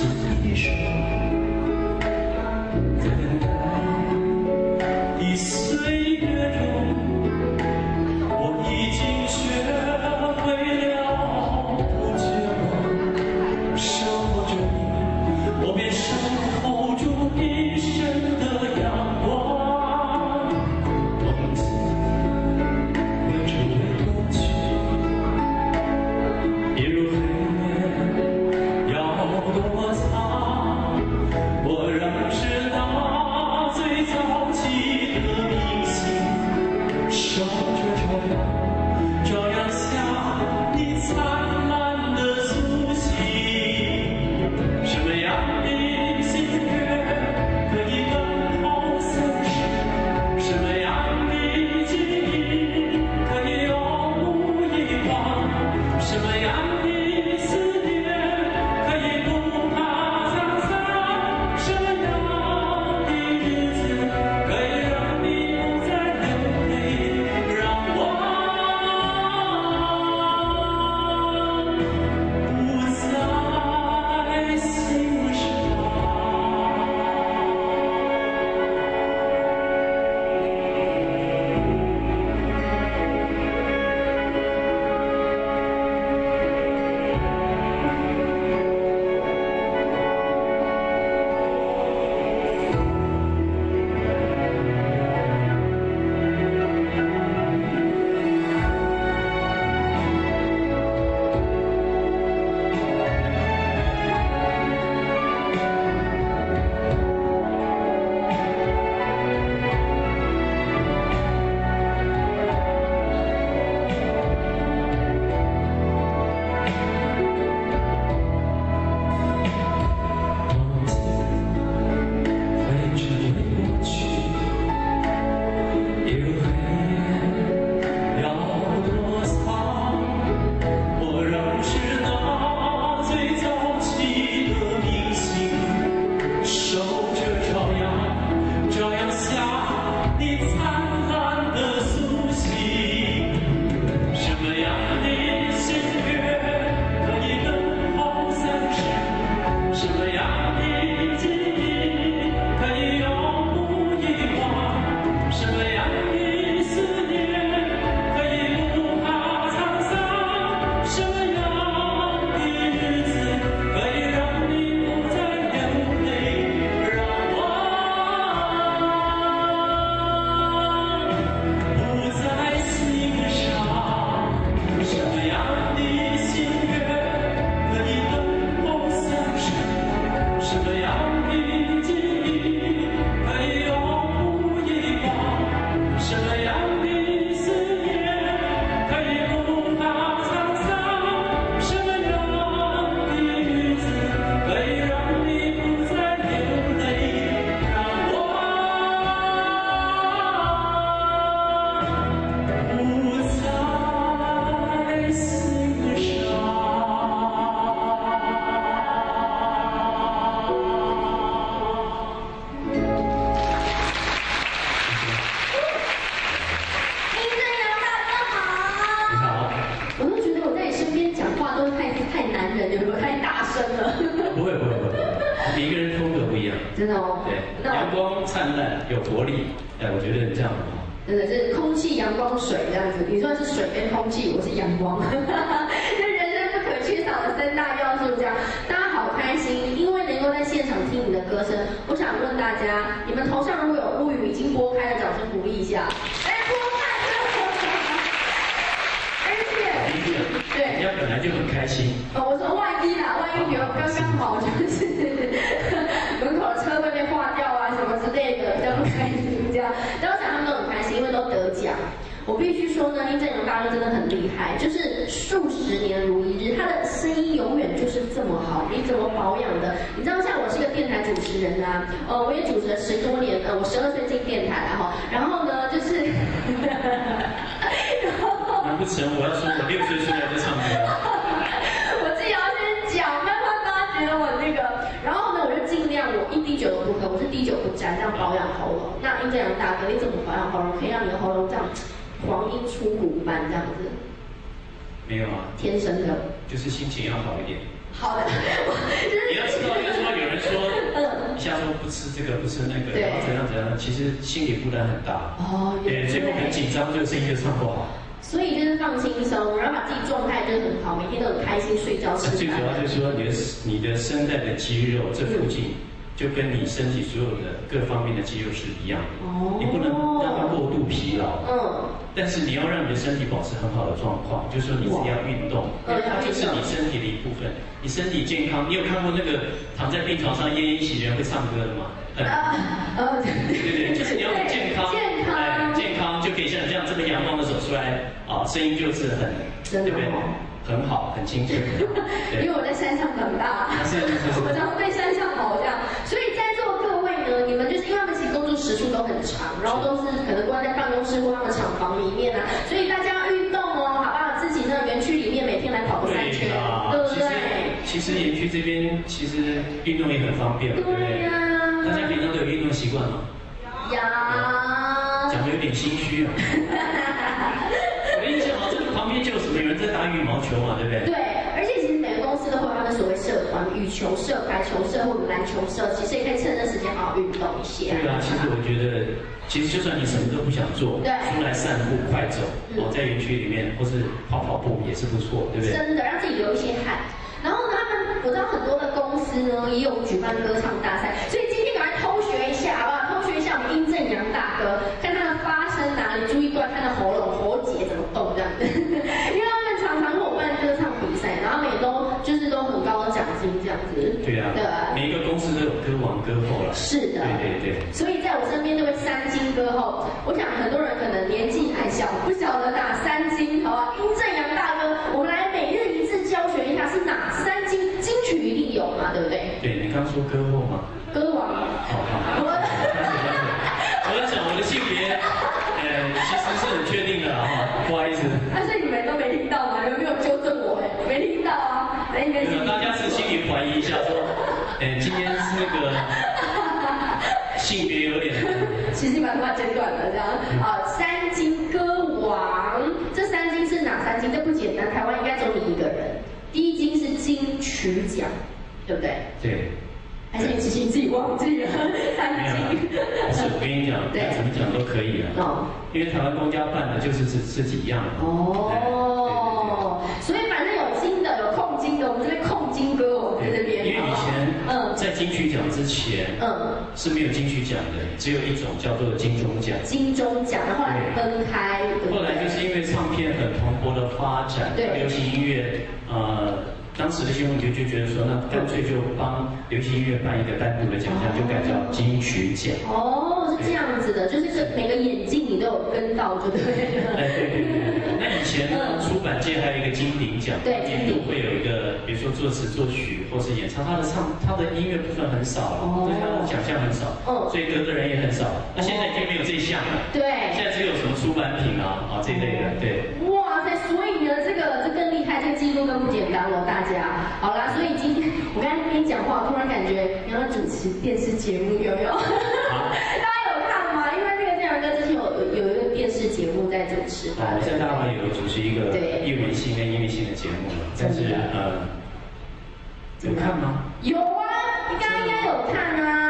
真的哦。 对， 那阳光灿烂有活力，哎，我觉得这样很好。 真的是空气、阳光、水这样子。你说是水跟空气，我是阳光，这人生不可缺少的三大要素。这样，大家好开心，因为能够在现场听你的歌声。我想问大家，你们头上如果有乌云，已经拨开的，掌声鼓励一下。哎，拨开了，而且，对， 人家本来就很开心。 哦，我说万一啦，万一比如刚刚好就是门口的车会被划掉啊，什么之类的，比较不开心这样。但我想他们都很开心，因为都得奖。我必须说呢，殷正阳大哥真的很厉害，就是数十年如一日，他的声音永远就是这么好。你怎么保养的？你知道，像我是个电台主持人啊，呃，我也主持了十多年，呃，我十二岁进电台然后，然后呢，就是，然后， 难不成我要说我六岁出来就唱歌？ 我自己要先讲，慢慢大家觉得我那个，然后呢，我就尽量我一滴酒都不喝，我是滴酒不沾，这样保养喉咙。那殷正阳大哥，你怎么保养喉咙，可以让你的喉咙这样？黄莺出谷般这样子， 没有啊， 天生的， 就是心情要好一点。 好的， 你要知道，就是说有人说，一下说不吃这个不吃那个，然后怎样怎样，其实心理负担很大。哦，对，最后很紧张，这个声音就唱不好。 所以就是放轻松，然后把自己状态就是很好，每天都很开心，睡觉吃饭。 最主要就是说你的你的声带的肌肉这附近。就跟你身体所有的各方面的肌肉是一样的，哦、你不能让它过度疲劳。嗯。但是你要让你的身体保持很好的状况，就是说你自己要运动，因为它就是你身体的一部分。你身体健康，你有看过那个躺在病床上奄奄一息的人会唱歌的吗？啊，呃，对对对，就是你要很健康， 健康， 哎，健康就可以像这样这么阳光的走出来，啊，声音就是很，对不对？很好，很清脆。 因为我在山上长大， 是是是， 我常被山上跑这样，所以在座各位呢，你们就是因为他们其实工作时数都很长，然后都是可能关在办公室或他们厂房里面啊，所以大家要运动哦，好不好？自己呢园区里面每天来跑个三圈，对不对？ 其实园区这边其实运动也很方便，对不对？大家平常都有运动习惯吗？ 有。 讲的有点心虚啊。我跟你讲啊，这个旁边就有什么有人在打羽毛球嘛，对不对？ 对，而且其实每个公司都会有他们所谓社团，羽球社、排球社或者篮球社，其实也可以趁这时间好好运动一些。 对啊，其实我觉得，其实就算你什么都不想做， 对， 出来散步、快走，哦，在园区里面或是跑跑步也是不错，对不对？ 真的让自己流一些汗。然后呢，他们我知道很多的公司呢也有举办歌唱大赛，所以今天赶快偷学一下，好不好？偷学一下我们殷正阳大哥，看他的发声哪里，注意观看他的喉咙、喉结怎么动这样子。因为他们常常会有办歌唱比赛，然后他们也都就是都很高的奖金这样子。 对啊，对啊，每一个公司都有歌王歌后了。 是的， 对对对。 所以在我身边这位三金歌后，我想很多人可能年纪还小，不晓得哪三金，好吧？殷正阳大哥，我们来每日一字教学一下是哪三金，金曲一定有嘛，对不对？ 对，你刚说歌后吗？ 歌王。 好好。我我在想我的性别，呃，其实是很确定的哈，不好意思。 但是你们都没听到吗？有没有纠正我？哎，没听到啊，那应该是。 大家是心里怀疑一下说，哎，今天是那个性别有点。 其实把头发剪短了这样啊，三金歌王，这三金是哪三金？这不简单，台湾应该只有你一个人。第一金是金曲奖，对不对？ 对。 还是你其实你自己忘记了三金？ 不是，我跟你讲，怎么讲都可以啊。哦。因为台湾公家办的就是这这几样。 哦。所以反正有金的，有控金的，我们这边控金歌，我们在这边。 因为以前，嗯，在金曲奖之前，嗯，是没有金曲奖的，只有一种叫做金钟奖。 金钟奖，后来分开。 后来就是因为唱片很蓬勃的发展，对，流行音乐，呃。当时的新闻局就觉得说，那干脆就帮流行音乐办一个单独的奖项，就改叫金曲奖。 哦，是这样子的，就是每个眼镜你都有跟到，就对了。 哎，对对对。那以前呢，出版界还有一个金鼎奖， 对， 年度会有一个，比如说作词作曲或是演唱，他的唱他的音乐部分很少了，对他的奖项很少，哦，所以得的人也很少。那现在已经没有这一项了，对，现在只有什么出版品啊啊这一类的，对。 哇塞，所以呢，这个这更厉害，这个记录更不简单了，大。好啦，所以今天我刚才跟你讲话，突然感觉你要主持电视节目，有没有？大家有看吗？因为那个正阳哥之前有有一个电视节目在主持。 哦，我在大华有主持一个艺文性跟音乐性的节目，但是呃，有看吗？ 有啊，你刚刚应该有看啊。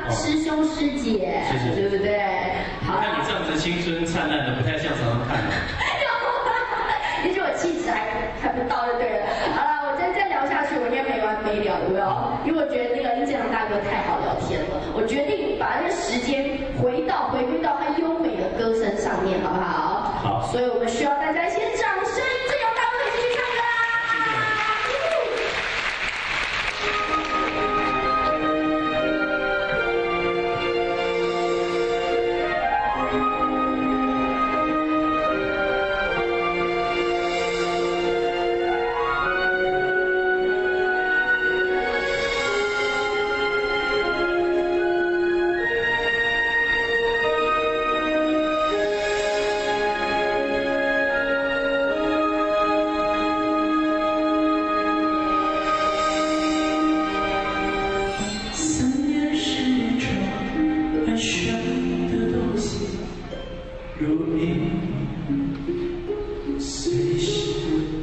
师兄师姐， 是是是对不对？好， 看你这样子青春灿烂的，不太像常常看的。 也许我气质还还不到就对了。好了，我再再聊下去，我应该没完没了，有没有？因为我觉得那个殷建良大哥太好聊天了，我决定把那个时间回到回归到他优美的歌声上面，好不好？ 好。 所以我们需要大家一些掌声，殷建良大哥可以继续唱歌啦！ 思念是一种很深的东西，如影随形，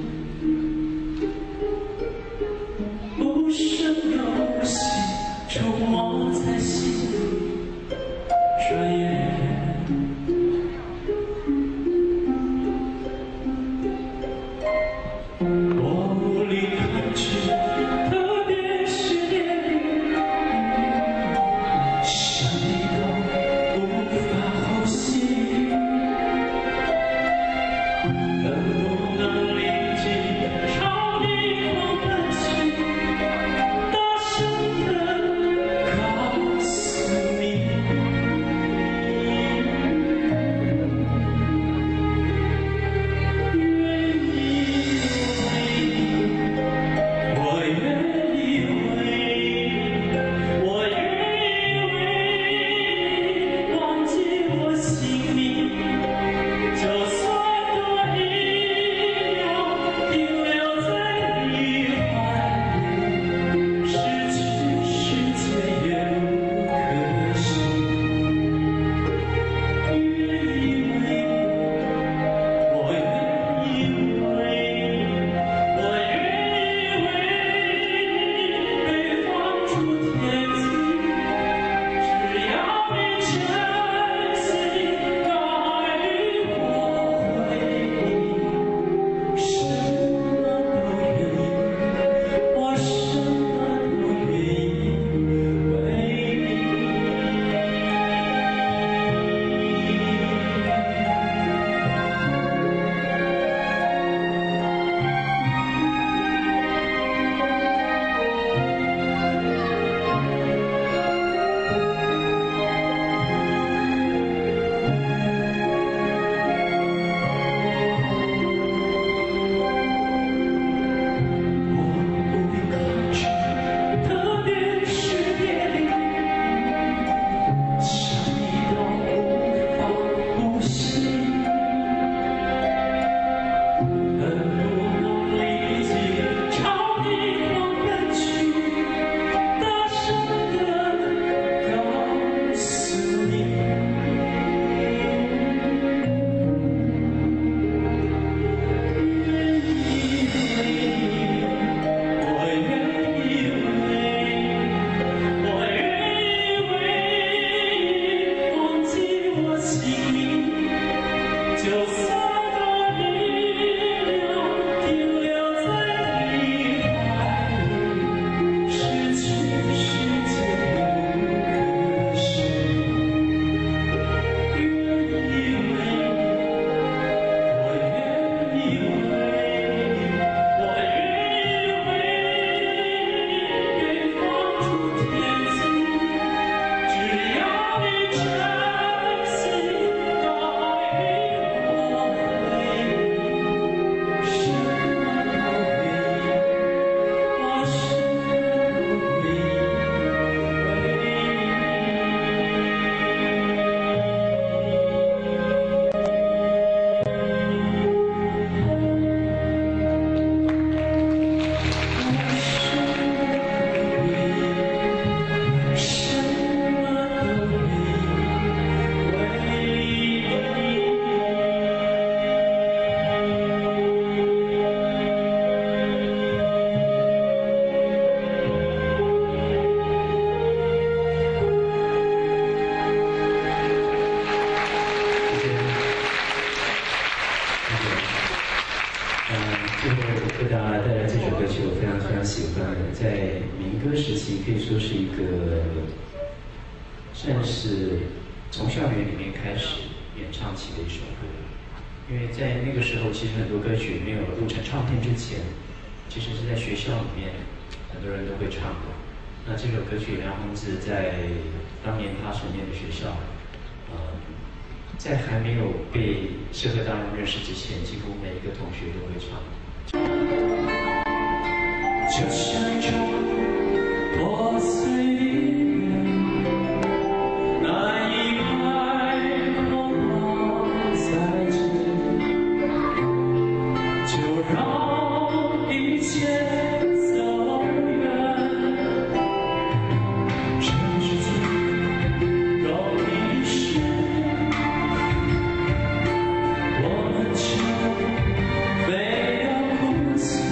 无声又无息，触摸在心里，转眼我无力抗拒，特别是夜里。想你都无法呼吸，能不能立即朝你我奔去，大声地告诉你， 时期可以说是一个算是从校园里面开始演唱起的一首歌，因为在那个时候，其实很多歌曲没有录成唱片之前，其实是在学校里面很多人都会唱的。那这首歌曲梁弘志在当年他所念的学校，呃，在还没有被社会大众认识之前，几乎每一个同学都会唱。就像一种破碎的云，那一块空茫在这，就让一切走远。这世界有你时，我们就没有哭泣。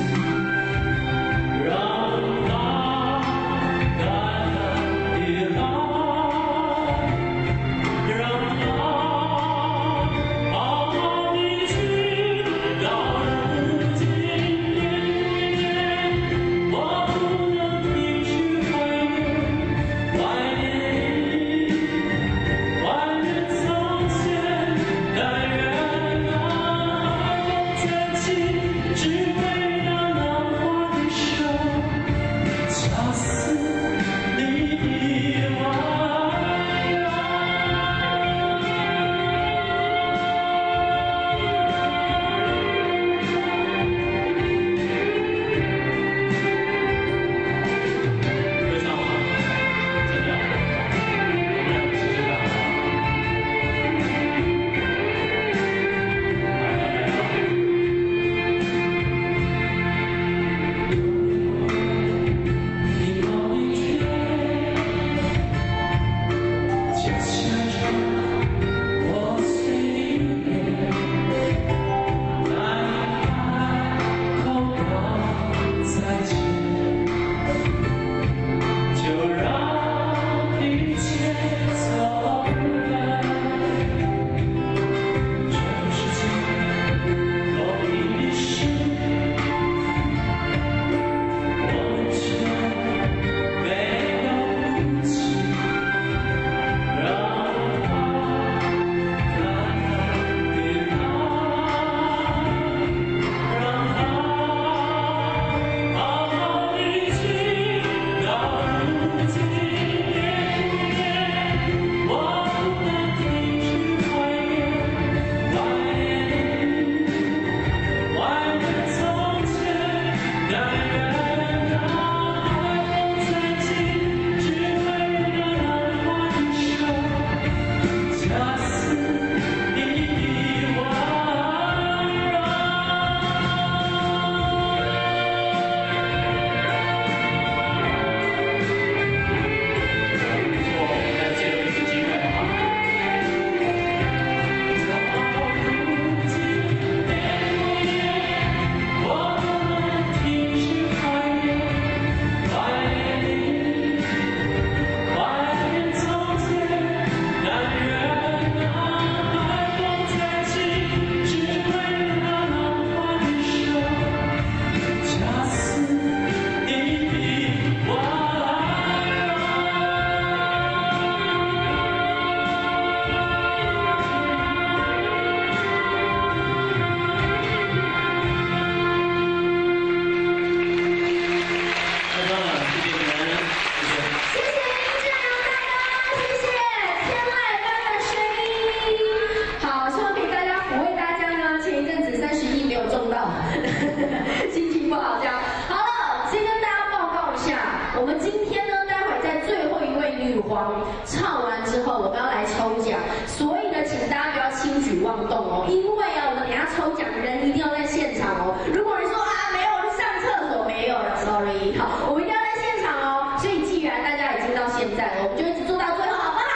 唱完之后，我们要来抽奖，所以呢，请大家不要轻举妄动哦，因为啊，我们等一下抽奖的人一定要在现场哦。如果你说啊没有，我去上厕所没有了 ，sorry， 好，我们一定要在现场哦。所以既然大家已经到现在了，我们就一直做到最后，好不好？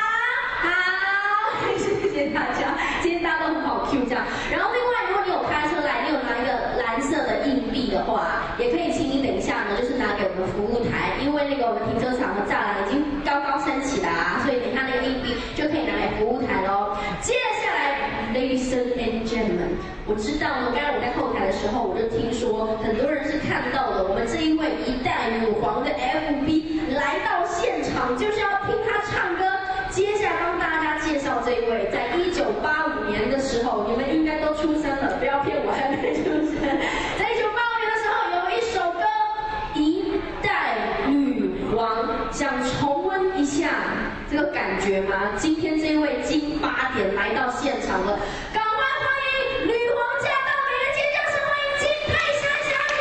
好，谢谢大家，今天大家都很好 Q 这样。然后另外，如果你有开车来，你有拿一个蓝色的硬币的话，也可以请你等一下呢，就是拿给我们服务台，因为那个我们停车场的栅栏已经高高升起来啊，所以等一下那个硬币就可以拿给服务台喽。接下来 ，Ladies and gentlemen， 我知道呢，刚才我在后台的时候，我就听说很多人是看到了我们们这一位一代女皇的 F B 来到现场，就是要听她唱歌。接下来帮大家介绍这一位，在一九八五年的时候，你们应该都出生了，不要骗我还没出生。在一九八五年的时候，有一首歌《一代女王》，想重温一下这个感觉吗？今天这位金八点来到现场了，赶快欢迎女皇驾到！给人尖叫声欢迎金泰山小姐！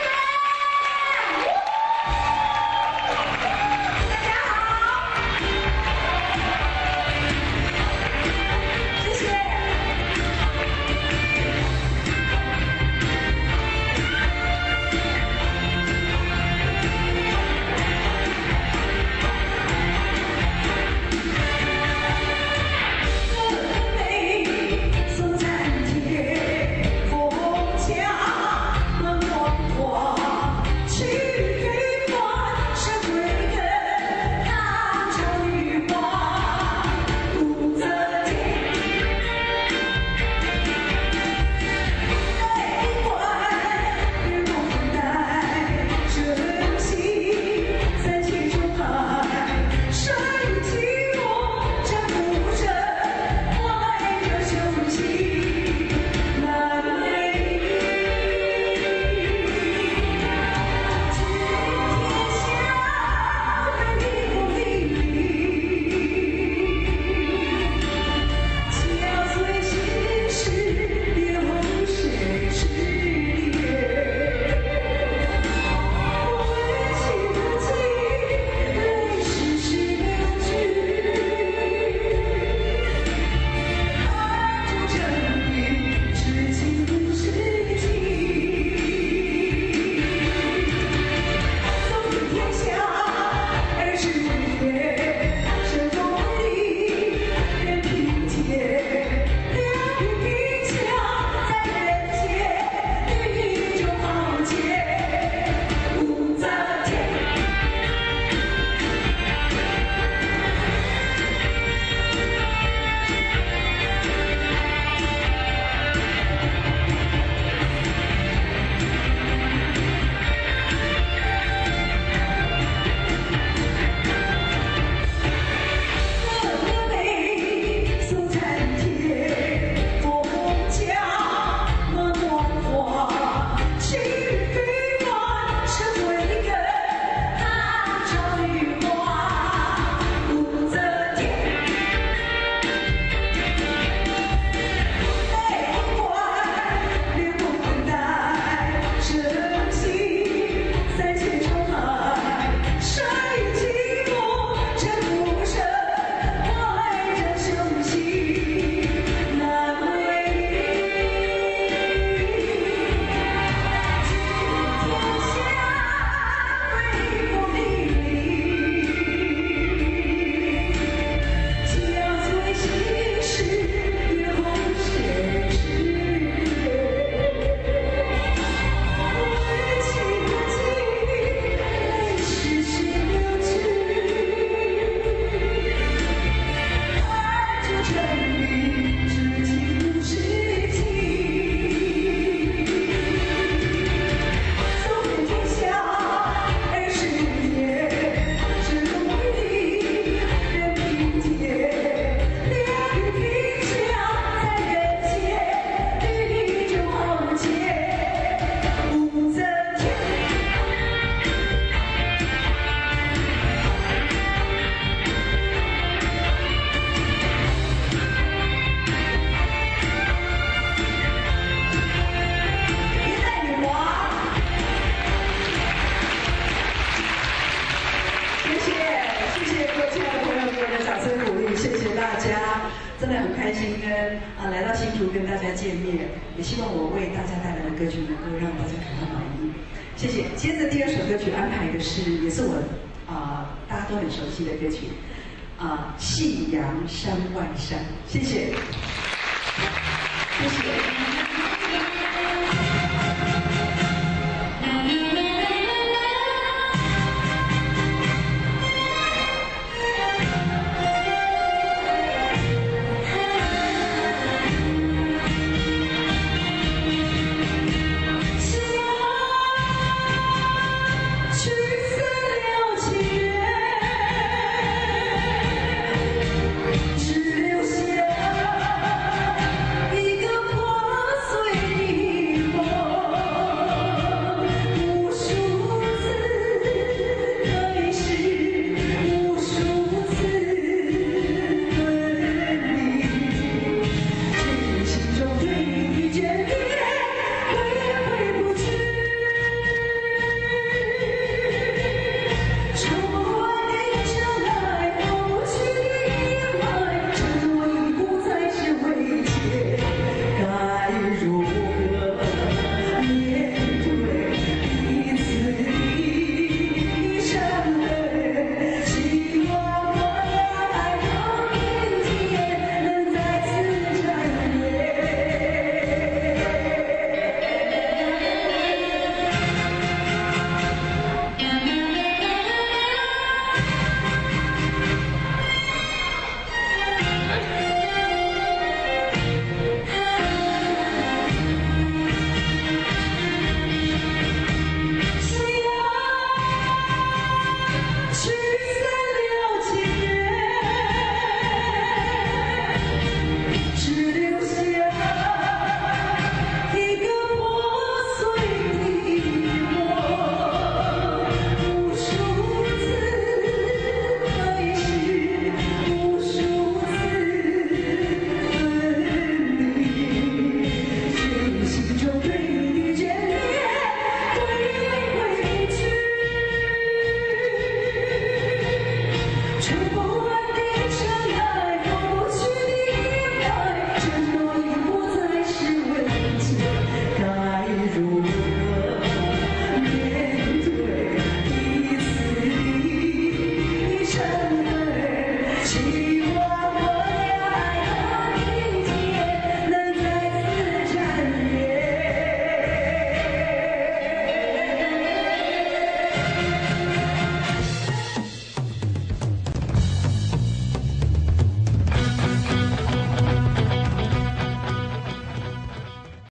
大家好，谢谢。送餐贴，风家门光华，去飞花，山归根，唐朝女王武则天。内外日梦代，珍惜三千中海，山与起落，战不胜。怀着雄心来为治天下，为国立家随心事，别后谁知也。为情的情，泪湿湿流去。爱就证明是情是情，走遍天下二十年，山中里人凭借，两于平强在人间，宇宙豪杰武则天。热泪送餐贴，风家门光华，去飞花，山归根，唐朝女王武则天。内外日梦代，珍惜三千中海，山与起落，战不胜。怀着雄心难为治天下，为国立家随心事，别后谁知为情的情，泪湿湿流去。爱就证明是情是情，走遍天下二十年，山中里人凭借，两于平强在人间，宇宙豪杰武则天。一代女王，谢谢谢谢各位亲爱的朋友给我的掌声鼓励，谢谢大家，真的很开心跟啊来到新竹跟大家见面，也希望我为大家带来的歌曲能够让大家感到满意，谢谢。接着第二首歌曲安排的是也是我啊、大家都很熟悉的歌曲啊夕阳山外山，谢谢，谢谢。